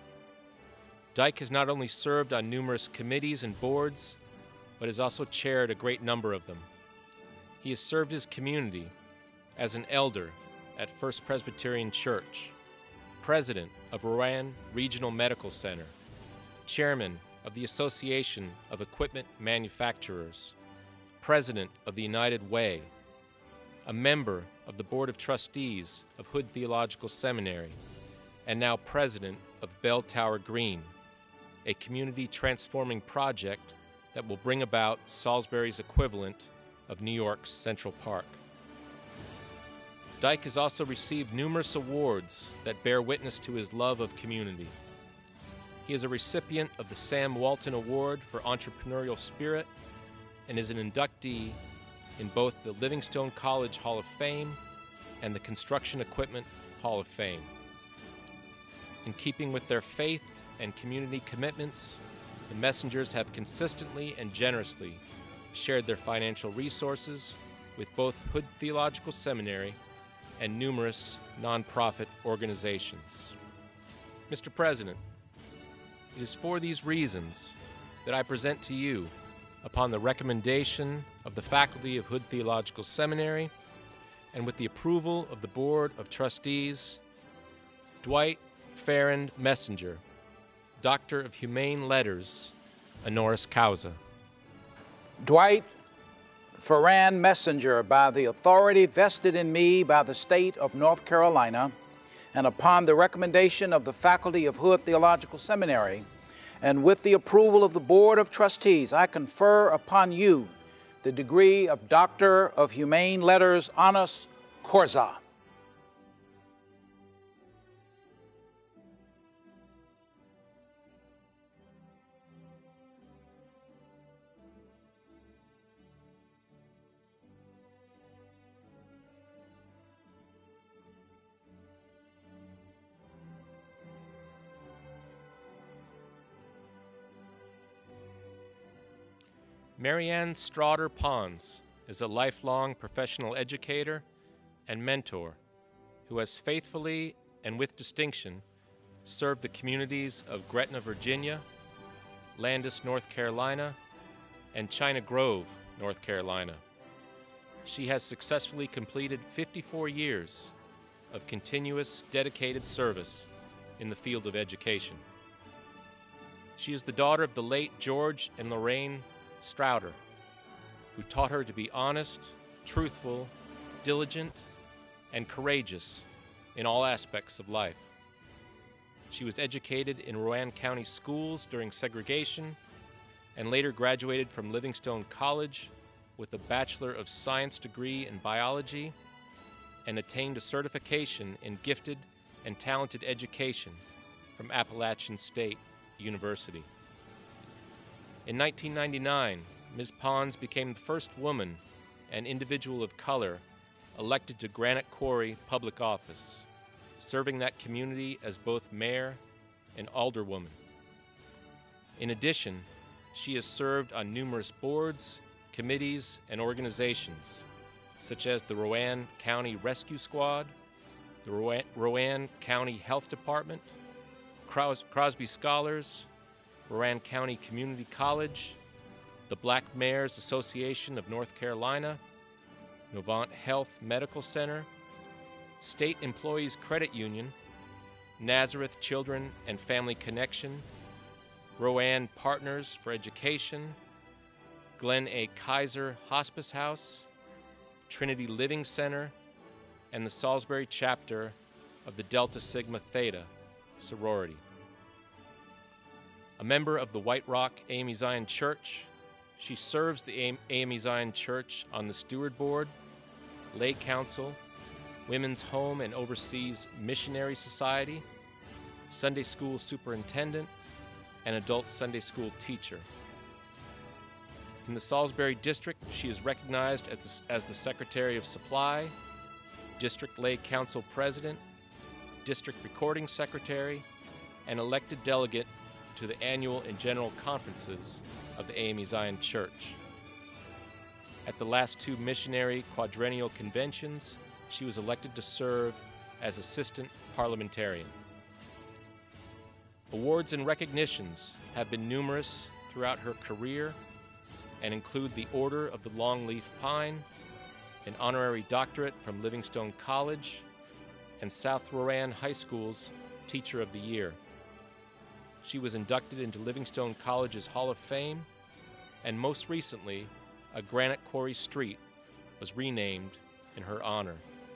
Dyke has not only served on numerous committees and boards, but has also chaired a great number of them. He has served his community as an elder at First Presbyterian Church, president of Rowan Regional Medical Center, chairman of the Association of Equipment Manufacturers, president of the United Way, a member of the Board of Trustees of Hood Theological Seminary, and now president of Bell Tower Green, a community transforming project that will bring about Salisbury's equivalent of New York's Central Park. Dyke has also received numerous awards that bear witness to his love of community. He is a recipient of the Sam Walton Award for Entrepreneurial Spirit and is an inductee in both the Livingstone College Hall of Fame and the Construction Equipment Hall of Fame. In keeping with their faith and community commitments, the Messengers have consistently and generously shared their financial resources with both Hood Theological Seminary and numerous nonprofit organizations. Mr. President, it is for these reasons that I present to you, upon the recommendation of the faculty of Hood Theological Seminary and with the approval of the Board of Trustees, Dwight Farrand Messenger, Doctor of Humane Letters, honoris causa. Dwight Farrand Messenger, by the authority vested in me by the state of North Carolina, and upon the recommendation of the faculty of Hood Theological Seminary, and with the approval of the Board of Trustees, I confer upon you the degree of Doctor of Humane Letters, honoris causa. Marianne Straughter Pons is a lifelong professional educator and mentor who has faithfully and with distinction served the communities of Gretna, Virginia, Landis, North Carolina, and China Grove, North Carolina. She has successfully completed 54 years of continuous, dedicated service in the field of education. She is the daughter of the late George and Lorraine Straughter, who taught her to be honest, truthful, diligent, and courageous in all aspects of life. She was educated in Rowan County schools during segregation and later graduated from Livingstone College with a Bachelor of Science degree in biology and attained a certification in gifted and talented education from Appalachian State University. In 1999, Ms. Pons became the first woman and individual of color elected to Granite Quarry public office, serving that community as both mayor and alderwoman. In addition, she has served on numerous boards, committees, and organizations, such as the Rowan County Rescue Squad, the Rowan County Health Department, Crosby Scholars, Rowan County Community College, the Black Mayors Association of North Carolina, Novant Health Medical Center, State Employees Credit Union, Nazareth Children and Family Connection, Rowan Partners for Education, Glenn A. Kaiser Hospice House, Trinity Living Center, and the Salisbury chapter of the Delta Sigma Theta sorority. A member of the White Rock AME Zion Church, she serves the AME Zion Church on the Steward Board, Lay Council, Women's Home and Overseas Missionary Society, Sunday School Superintendent, and Adult Sunday School Teacher. In the Salisbury District, she is recognized as the Secretary of Supply, District Lay Council President, District Recording Secretary, and elected delegate to the annual and general conferences of the AME Zion Church. At the last two missionary quadrennial conventions, she was elected to serve as assistant parliamentarian. Awards and recognitions have been numerous throughout her career and include the Order of the Longleaf Pine, an honorary doctorate from Livingstone College, and South Rowan High School's Teacher of the Year. She was inducted into Livingstone College's Hall of Fame, and most recently, a Granite Quarry Street was renamed in her honor.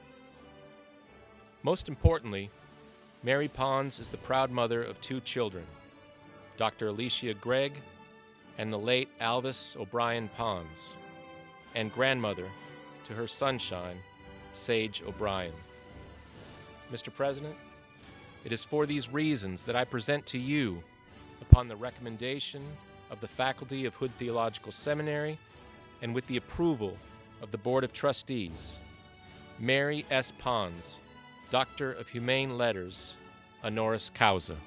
Most importantly, Mary Pons is the proud mother of two children, Dr. Alicia Gregg and the late Alvis O'Brien Pons, and grandmother to her sunshine, Sage O'Brien. Mr. President, it is for these reasons that I present to you, upon the recommendation of the faculty of Hood Theological Seminary and with the approval of the Board of Trustees, Mary S. Pons, Doctor of Humane Letters, honoris causa.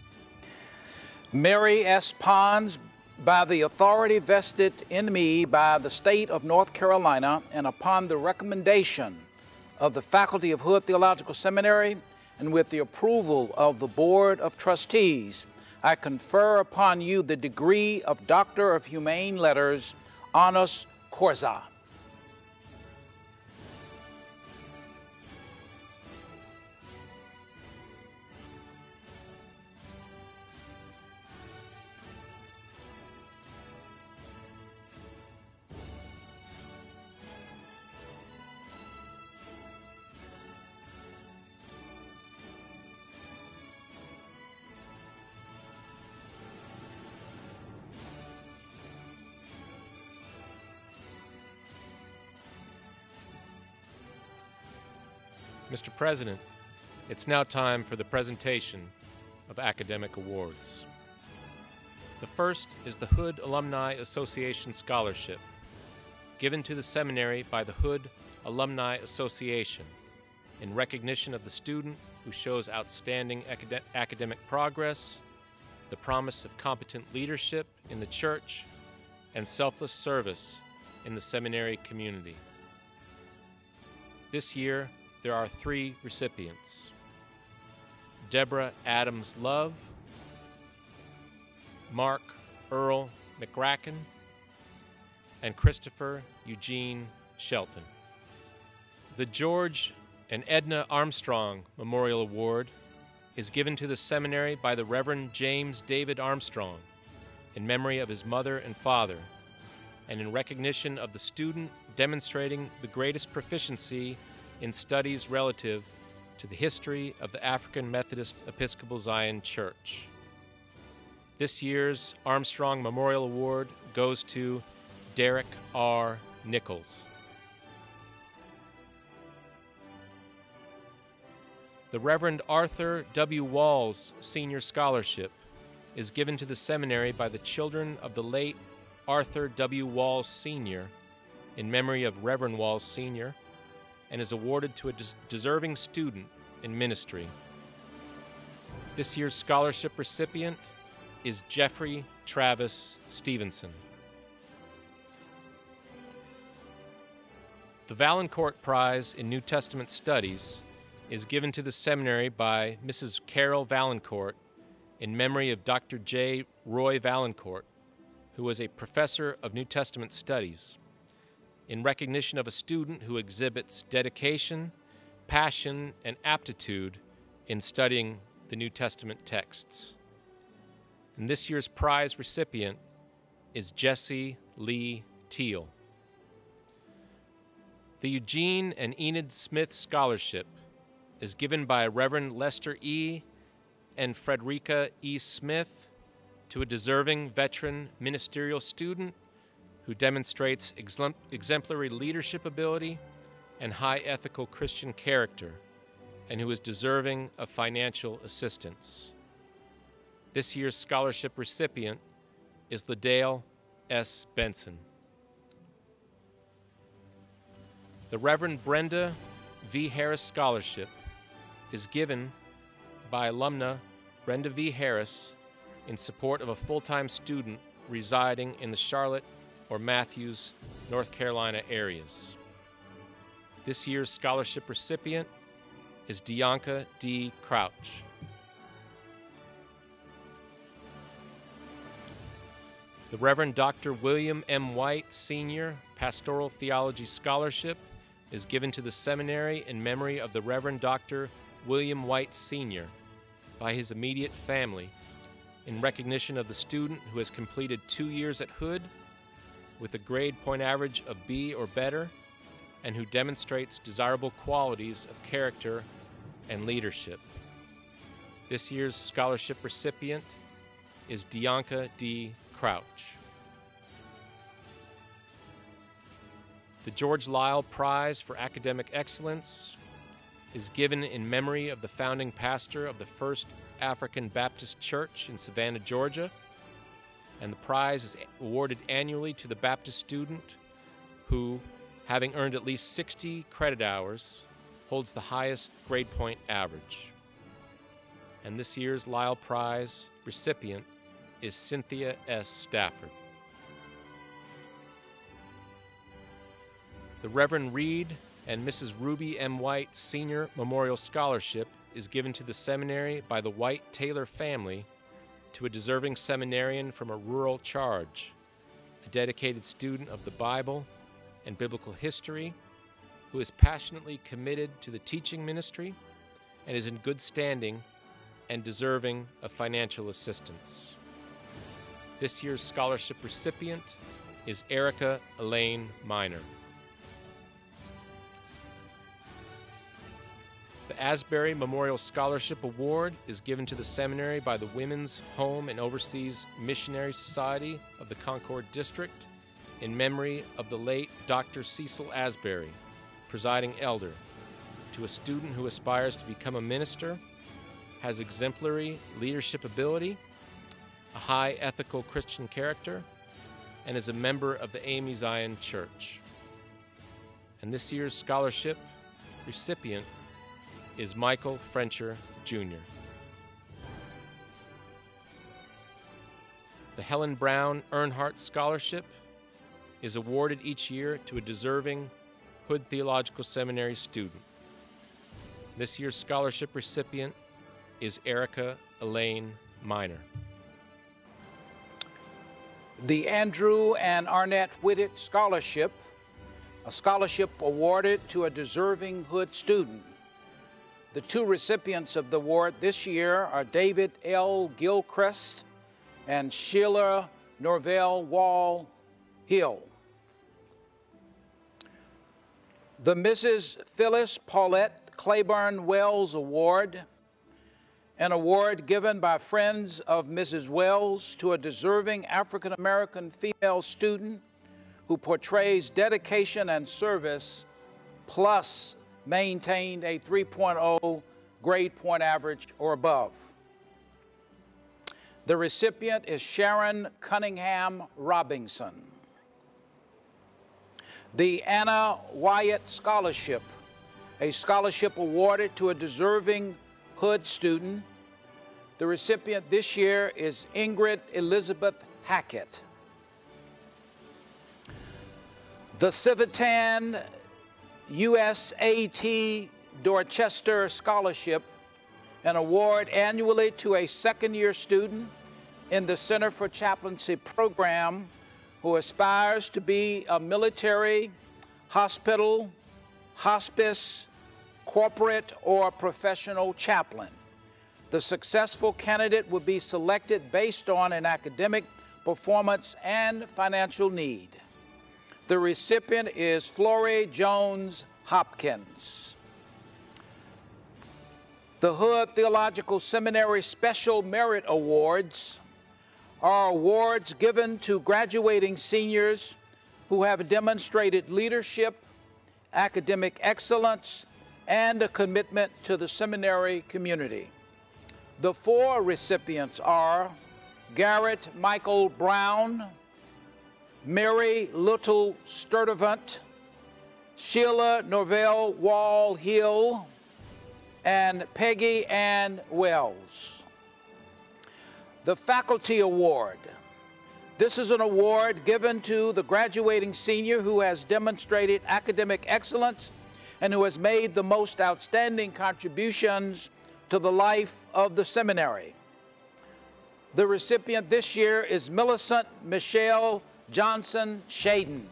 Mary S. Pons, by the authority vested in me by the state of North Carolina and upon the recommendation of the faculty of Hood Theological Seminary and with the approval of the Board of Trustees, I confer upon you the degree of Doctor of Humane Letters, honoris causa. Mr. President, it's now time for the presentation of academic awards. The first is the Hood Alumni Association Scholarship, given to the seminary by the Hood Alumni Association in recognition of the student who shows outstanding academic progress, the promise of competent leadership in the church, and selfless service in the seminary community. This year, there are 3 recipients: Deborah Adams Love, Mark Earl McRacken, and Christopher Eugene Shelton. The George and Edna Armstrong Memorial Award is given to the seminary by the Reverend James David Armstrong in memory of his mother and father, and in recognition of the student demonstrating the greatest proficiency in studies relative to the history of the African Methodist Episcopal Zion Church. This year's Armstrong Memorial Award goes to Derek R. Nichols. The Reverend Arthur W. Walls Senior Scholarship is given to the seminary by the children of the late Arthur W. Walls Sr. in memory of Reverend Walls Sr. and is awarded to a deserving student in ministry. This year's scholarship recipient is Jeffrey Travis Stevenson. The Valancourt Prize in New Testament Studies is given to the seminary by Mrs. Carol Valancourt in memory of Dr. J. Roy Valancourt, who was a professor of New Testament studies, in recognition of a student who exhibits dedication, passion, and aptitude in studying the New Testament texts. And this year's prize recipient is Jesse Lee Teal. The Eugene and Enid Smith Scholarship is given by Reverend Lester E. and Frederica E. Smith to a deserving veteran ministerial student who demonstrates exemplary leadership ability and high ethical Christian character, and who is deserving of financial assistance. This year's scholarship recipient is Ladale S. Benson. The Reverend Brenda V. Harris Scholarship is given by alumna Brenda V. Harris in support of a full-time student residing in the Charlotte or Matthews, North Carolina areas. This year's scholarship recipient is Dianca D. Crouch. The Reverend Dr. William M. White Sr. Pastoral Theology Scholarship is given to the seminary in memory of the Reverend Dr. William White Sr. by his immediate family in recognition of the student who has completed 2 years at Hood with a grade point average of B or better and who demonstrates desirable qualities of character and leadership. This year's scholarship recipient is Dianca D. Crouch. The George Lyle Prize for Academic Excellence is given in memory of the founding pastor of the First African Baptist Church in Savannah, Georgia, and the prize is awarded annually to the Baptist student who, having earned at least 60 credit hours, holds the highest grade point average. And this year's Lyle Prize recipient is Cynthia S. Stafford. The Reverend Reed and Mrs. Ruby M. White Senior Memorial Scholarship is given to the seminary by the White Taylor family to a deserving seminarian from a rural charge, a dedicated student of the Bible and biblical history, who is passionately committed to the teaching ministry and is in good standing and deserving of financial assistance. This year's scholarship recipient is Erica Elaine Miner. The Asbury Memorial Scholarship Award is given to the seminary by the Women's Home and Overseas Missionary Society of the Concord District in memory of the late Dr. Cecil Asbury, presiding elder, to a student who aspires to become a minister, has exemplary leadership ability, a high ethical Christian character, and is a member of the AME Zion Church. And this year's scholarship recipient is Michael Frencher, Jr. The Helen Brown Earnhardt Scholarship is awarded each year to a deserving Hood Theological Seminary student. This year's scholarship recipient is Erica Elaine Miner. The Andrew and Arnett Whitted Scholarship, a scholarship awarded to a deserving Hood student. The two recipients of the award this year are David L. Gilchrist and Sheila Norvell Wall Hill. The Mrs. Phyllis Paulette Claiborne Wells Award, an award given by Friends of Mrs. Wells to a deserving African-American female student who portrays dedication and service, plus maintained a 3.0 grade point average or above. The recipient is Sharon Cunningham Robinson. The Anna Wyatt Scholarship, a scholarship awarded to a deserving Hood student. The recipient this year is Ingrid Elizabeth Hackett. The Civitan USAT Dorchester Scholarship, an award annually to a second-year student in the Center for Chaplaincy program who aspires to be a military, hospital, hospice, corporate, or professional chaplain. The successful candidate will be selected based on an academic performance and financial need. The recipient is Flory Jones Hopkins. The Hood Theological Seminary Special Merit Awards are awards given to graduating seniors who have demonstrated leadership, academic excellence, and a commitment to the seminary community. The four recipients are Garrett Michael Brown, Mary Little Sturdivant, Sheila Norvell Wall Hill, and Peggy Ann Wells. The Faculty Award. This is an award given to the graduating senior who has demonstrated academic excellence and who has made the most outstanding contributions to the life of the seminary. The recipient this year is Millicent Michelle Johnson Shaden.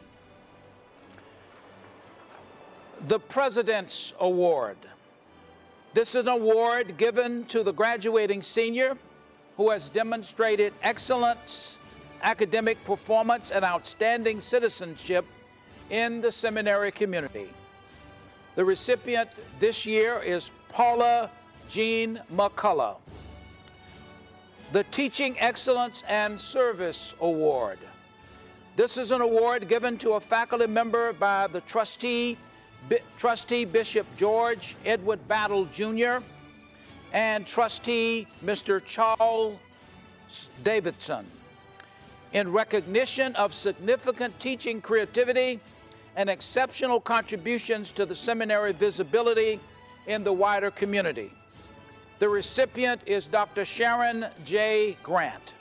The President's Award. This is an award given to the graduating senior who has demonstrated excellence, academic performance, and outstanding citizenship in the seminary community. The recipient this year is Paula Jean McCullough. The Teaching Excellence and Service Award. This is an award given to a faculty member by the Trustee Bishop George Edward Battle, Jr., and Trustee Mr. Charles Davidson, in recognition of significant teaching creativity and exceptional contributions to the seminary visibility in the wider community. The recipient is Dr. Sharon J. Grant.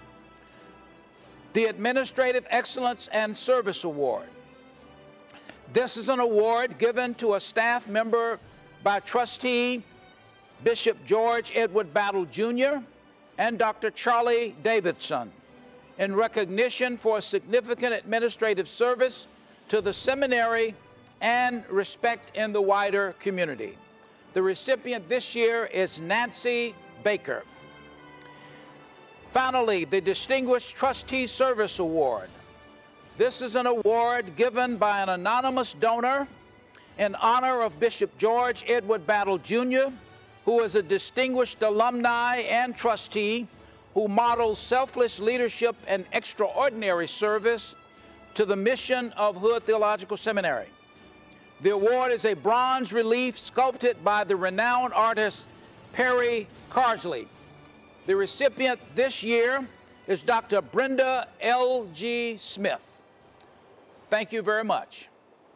The Administrative Excellence and Service Award. This is an award given to a staff member by Trustee Bishop George Edward Battle, Jr. and Dr. Charlie Davidson, in recognition for significant administrative service to the seminary and respect in the wider community. The recipient this year is Nancy Baker. Finally, the Distinguished Trustee Service Award. This is an award given by an anonymous donor in honor of Bishop George Edward Battle, Jr., who is a distinguished alumni and trustee who models selfless leadership and extraordinary service to the mission of Hood Theological Seminary. The award is a bronze relief sculpted by the renowned artist Perry Carsley. The recipient this year is Dr. Brenda L.G. Smith. Thank you very much.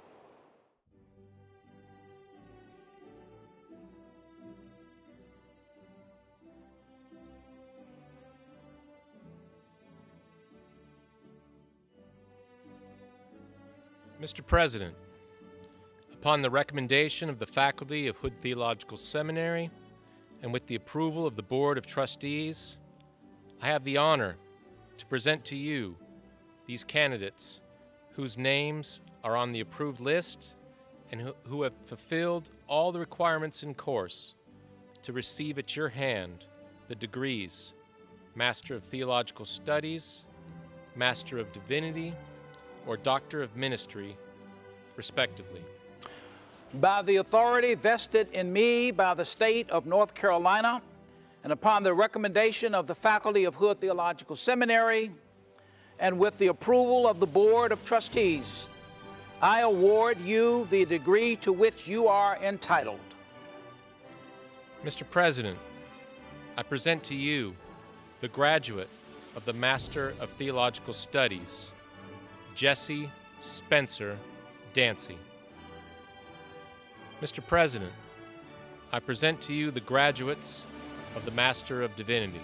Mr. President, upon the recommendation of the faculty of Hood Theological Seminary and with the approval of the Board of Trustees, I have the honor to present to you these candidates whose names are on the approved list and who have fulfilled all the requirements in course to receive at your hand the degrees Master of Theological Studies, Master of Divinity, or Doctor of Ministry, respectively. By the authority vested in me by the state of North Carolina, and upon the recommendation of the faculty of Hood Theological Seminary, and with the approval of the Board of Trustees, I award you the degree to which you are entitled. Mr. President, I present to you the graduate of the Master of Theological Studies, Jesse Spencer Dancy. Mr. President, I present to you the graduates of the Master of Divinity,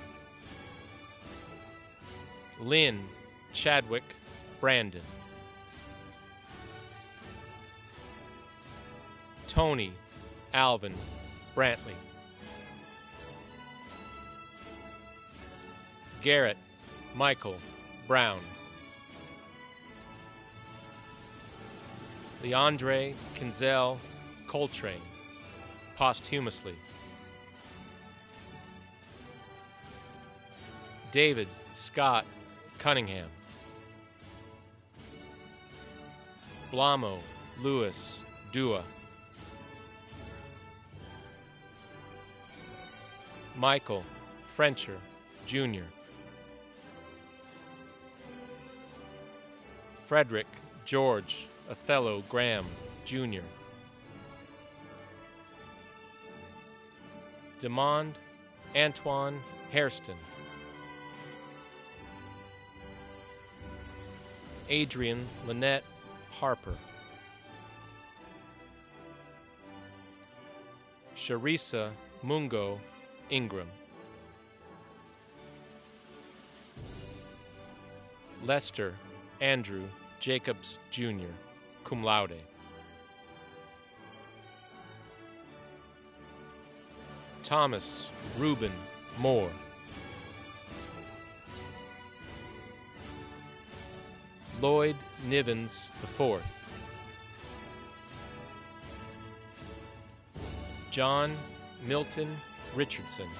Lynn Chadwick Brandon, Tony Alvin Brantley, Garrett Michael Brown, Leandre Kinzel Coltrane, posthumously, David Scott Cunningham, Blamo Lewis Dua, Michael Frencher, Jr., Frederick George Othello Graham, Jr., Demond Antoine Hairston, Adrian Lynette Harper, Sharissa Mungo Ingram, Lester Andrew Jacobs, Jr., cum laude, Thomas Reuben Moore, Lloyd Nivens IV, John Milton Richardson,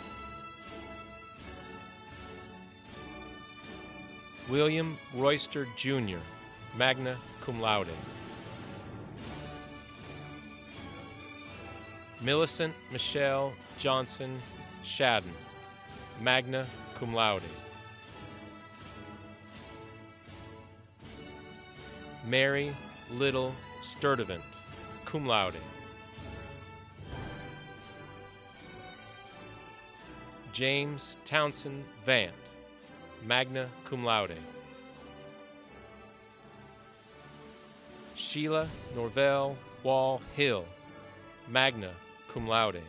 William Royster, Jr., magna cum laude, Millicent Michelle Johnson Shadden, magna cum laude, Mary Little Sturdivant, cum laude, James Townsend Vant, magna cum laude, Sheila Norvell Wall Hill, magna cum laude,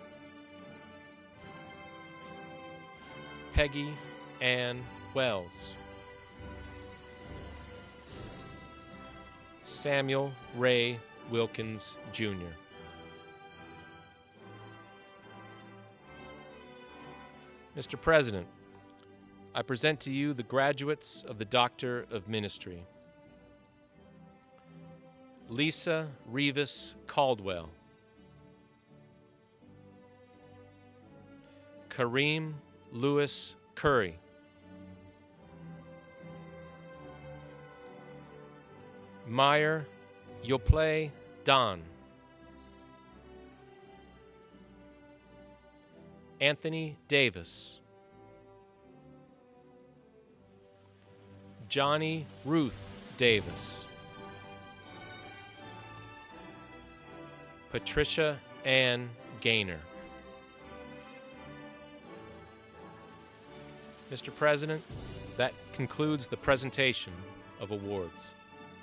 Peggy Ann Wells, Samuel Ray Wilkins, Jr. Mr. President, I present to you the graduates of the Doctor of Ministry. Lisa Revis Caldwell, Kareem Lewis Curry, Meyer Yoplay Don, Anthony Davis, Johnny Ruth Davis, Patricia Ann Gaynor. Mr. President, that concludes the presentation of awards.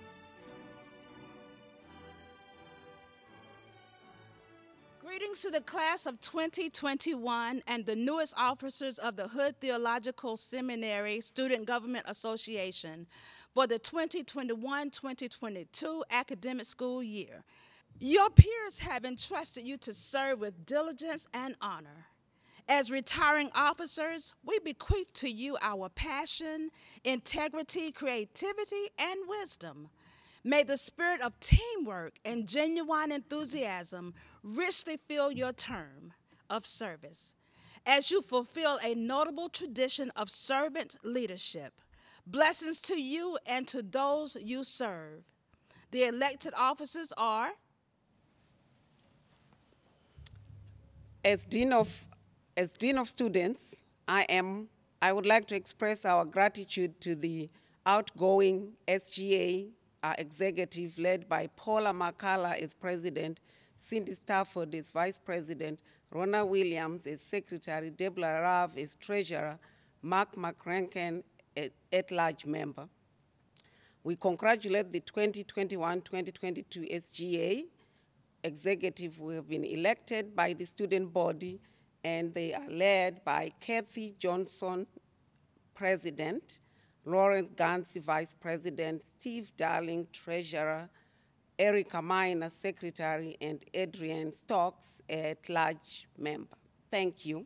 Greetings to the class of 2021 and the newest officers of the Hood Theological Seminary Student Government Association for the 2021-2022 academic school year. Your peers have entrusted you to serve with diligence and honor. As retiring officers, we bequeath to you our passion, integrity, creativity, and wisdom. May the spirit of teamwork and genuine enthusiasm richly fill your term of service as you fulfill a notable tradition of servant leadership. Blessings to you and to those you serve. The elected officers are: As Dean of Students, I would like to express our gratitude to the outgoing SGA executive led by Paula McCullough as president, Cindy Stafford as vice president, Rona Williams as secretary, Deborah Rav as treasurer, Mark McRankin at-large member. We congratulate the 2021-2022 SGA executive who have been elected by the student body, and they are led by Kathy Johnson, president, Lawrence Gansi, vice president, Steve Darling, treasurer, Erica Miner, secretary, and Adrian Stokes, at-large member. Thank you.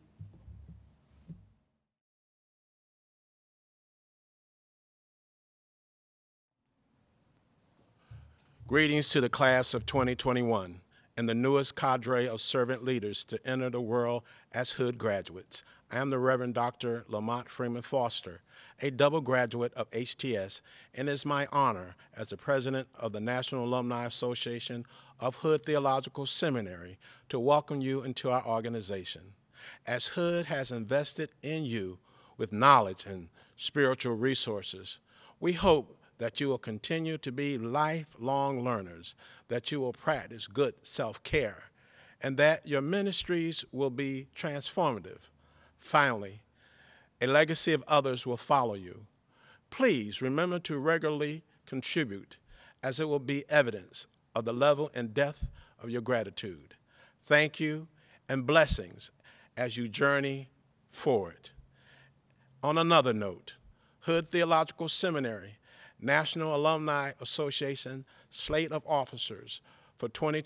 Greetings to the class of 2021 and the newest cadre of servant leaders to enter the world as Hood graduates. I am the Reverend Dr. Lamont Freeman Foster, a double graduate of HTS, and it is my honor as the president of the National Alumni Association of Hood Theological Seminary to welcome you into our organization. As Hood has invested in you with knowledge and spiritual resources, we hope that you will continue to be lifelong learners, that you will practice good self-care, and that your ministries will be transformative. Finally, a legacy of others will follow you. Please remember to regularly contribute, as it will be evidence of the level and depth of your gratitude. Thank you and blessings as you journey forward. On another note, Hood Theological Seminary National Alumni Association slate of officers for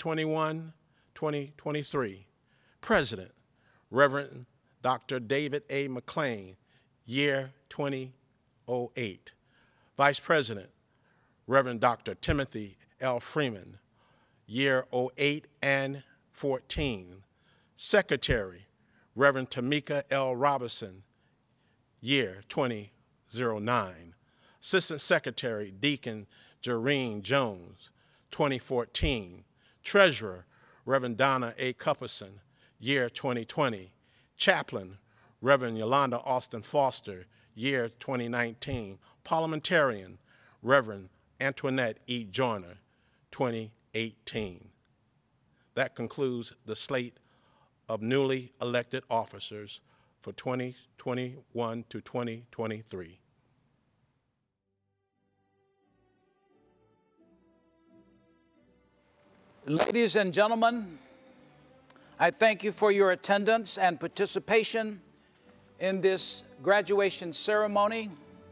2021-2023. President, Reverend Dr. David A. McLean, year 2008. Vice President, Reverend Dr. Timothy L. Freeman, year 08 and 14. Secretary, Reverend Tamika L. Robinson, year 2009. Assistant Secretary, Deacon Jareen Jones, 2014. Treasurer, Reverend Donna A. Cupperson, year 2020. Chaplain, Reverend Yolanda Austin Foster, year 2019. Parliamentarian, Reverend Antoinette E. Joyner, 2018. That concludes the slate of newly elected officers for 2021 to 2023. Ladies and gentlemen, I thank you for your attendance and participation in this graduation ceremony.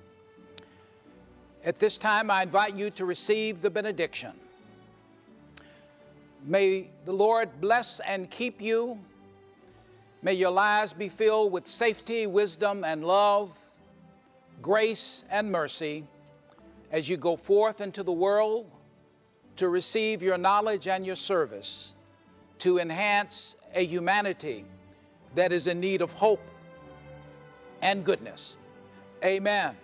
At this time, I invite you to receive the benediction. May the Lord bless and keep you. May your lives be filled with safety, wisdom, and love, grace and mercy as you go forth into the world to receive your knowledge and your service, to enhance a humanity that is in need of hope and goodness. Amen.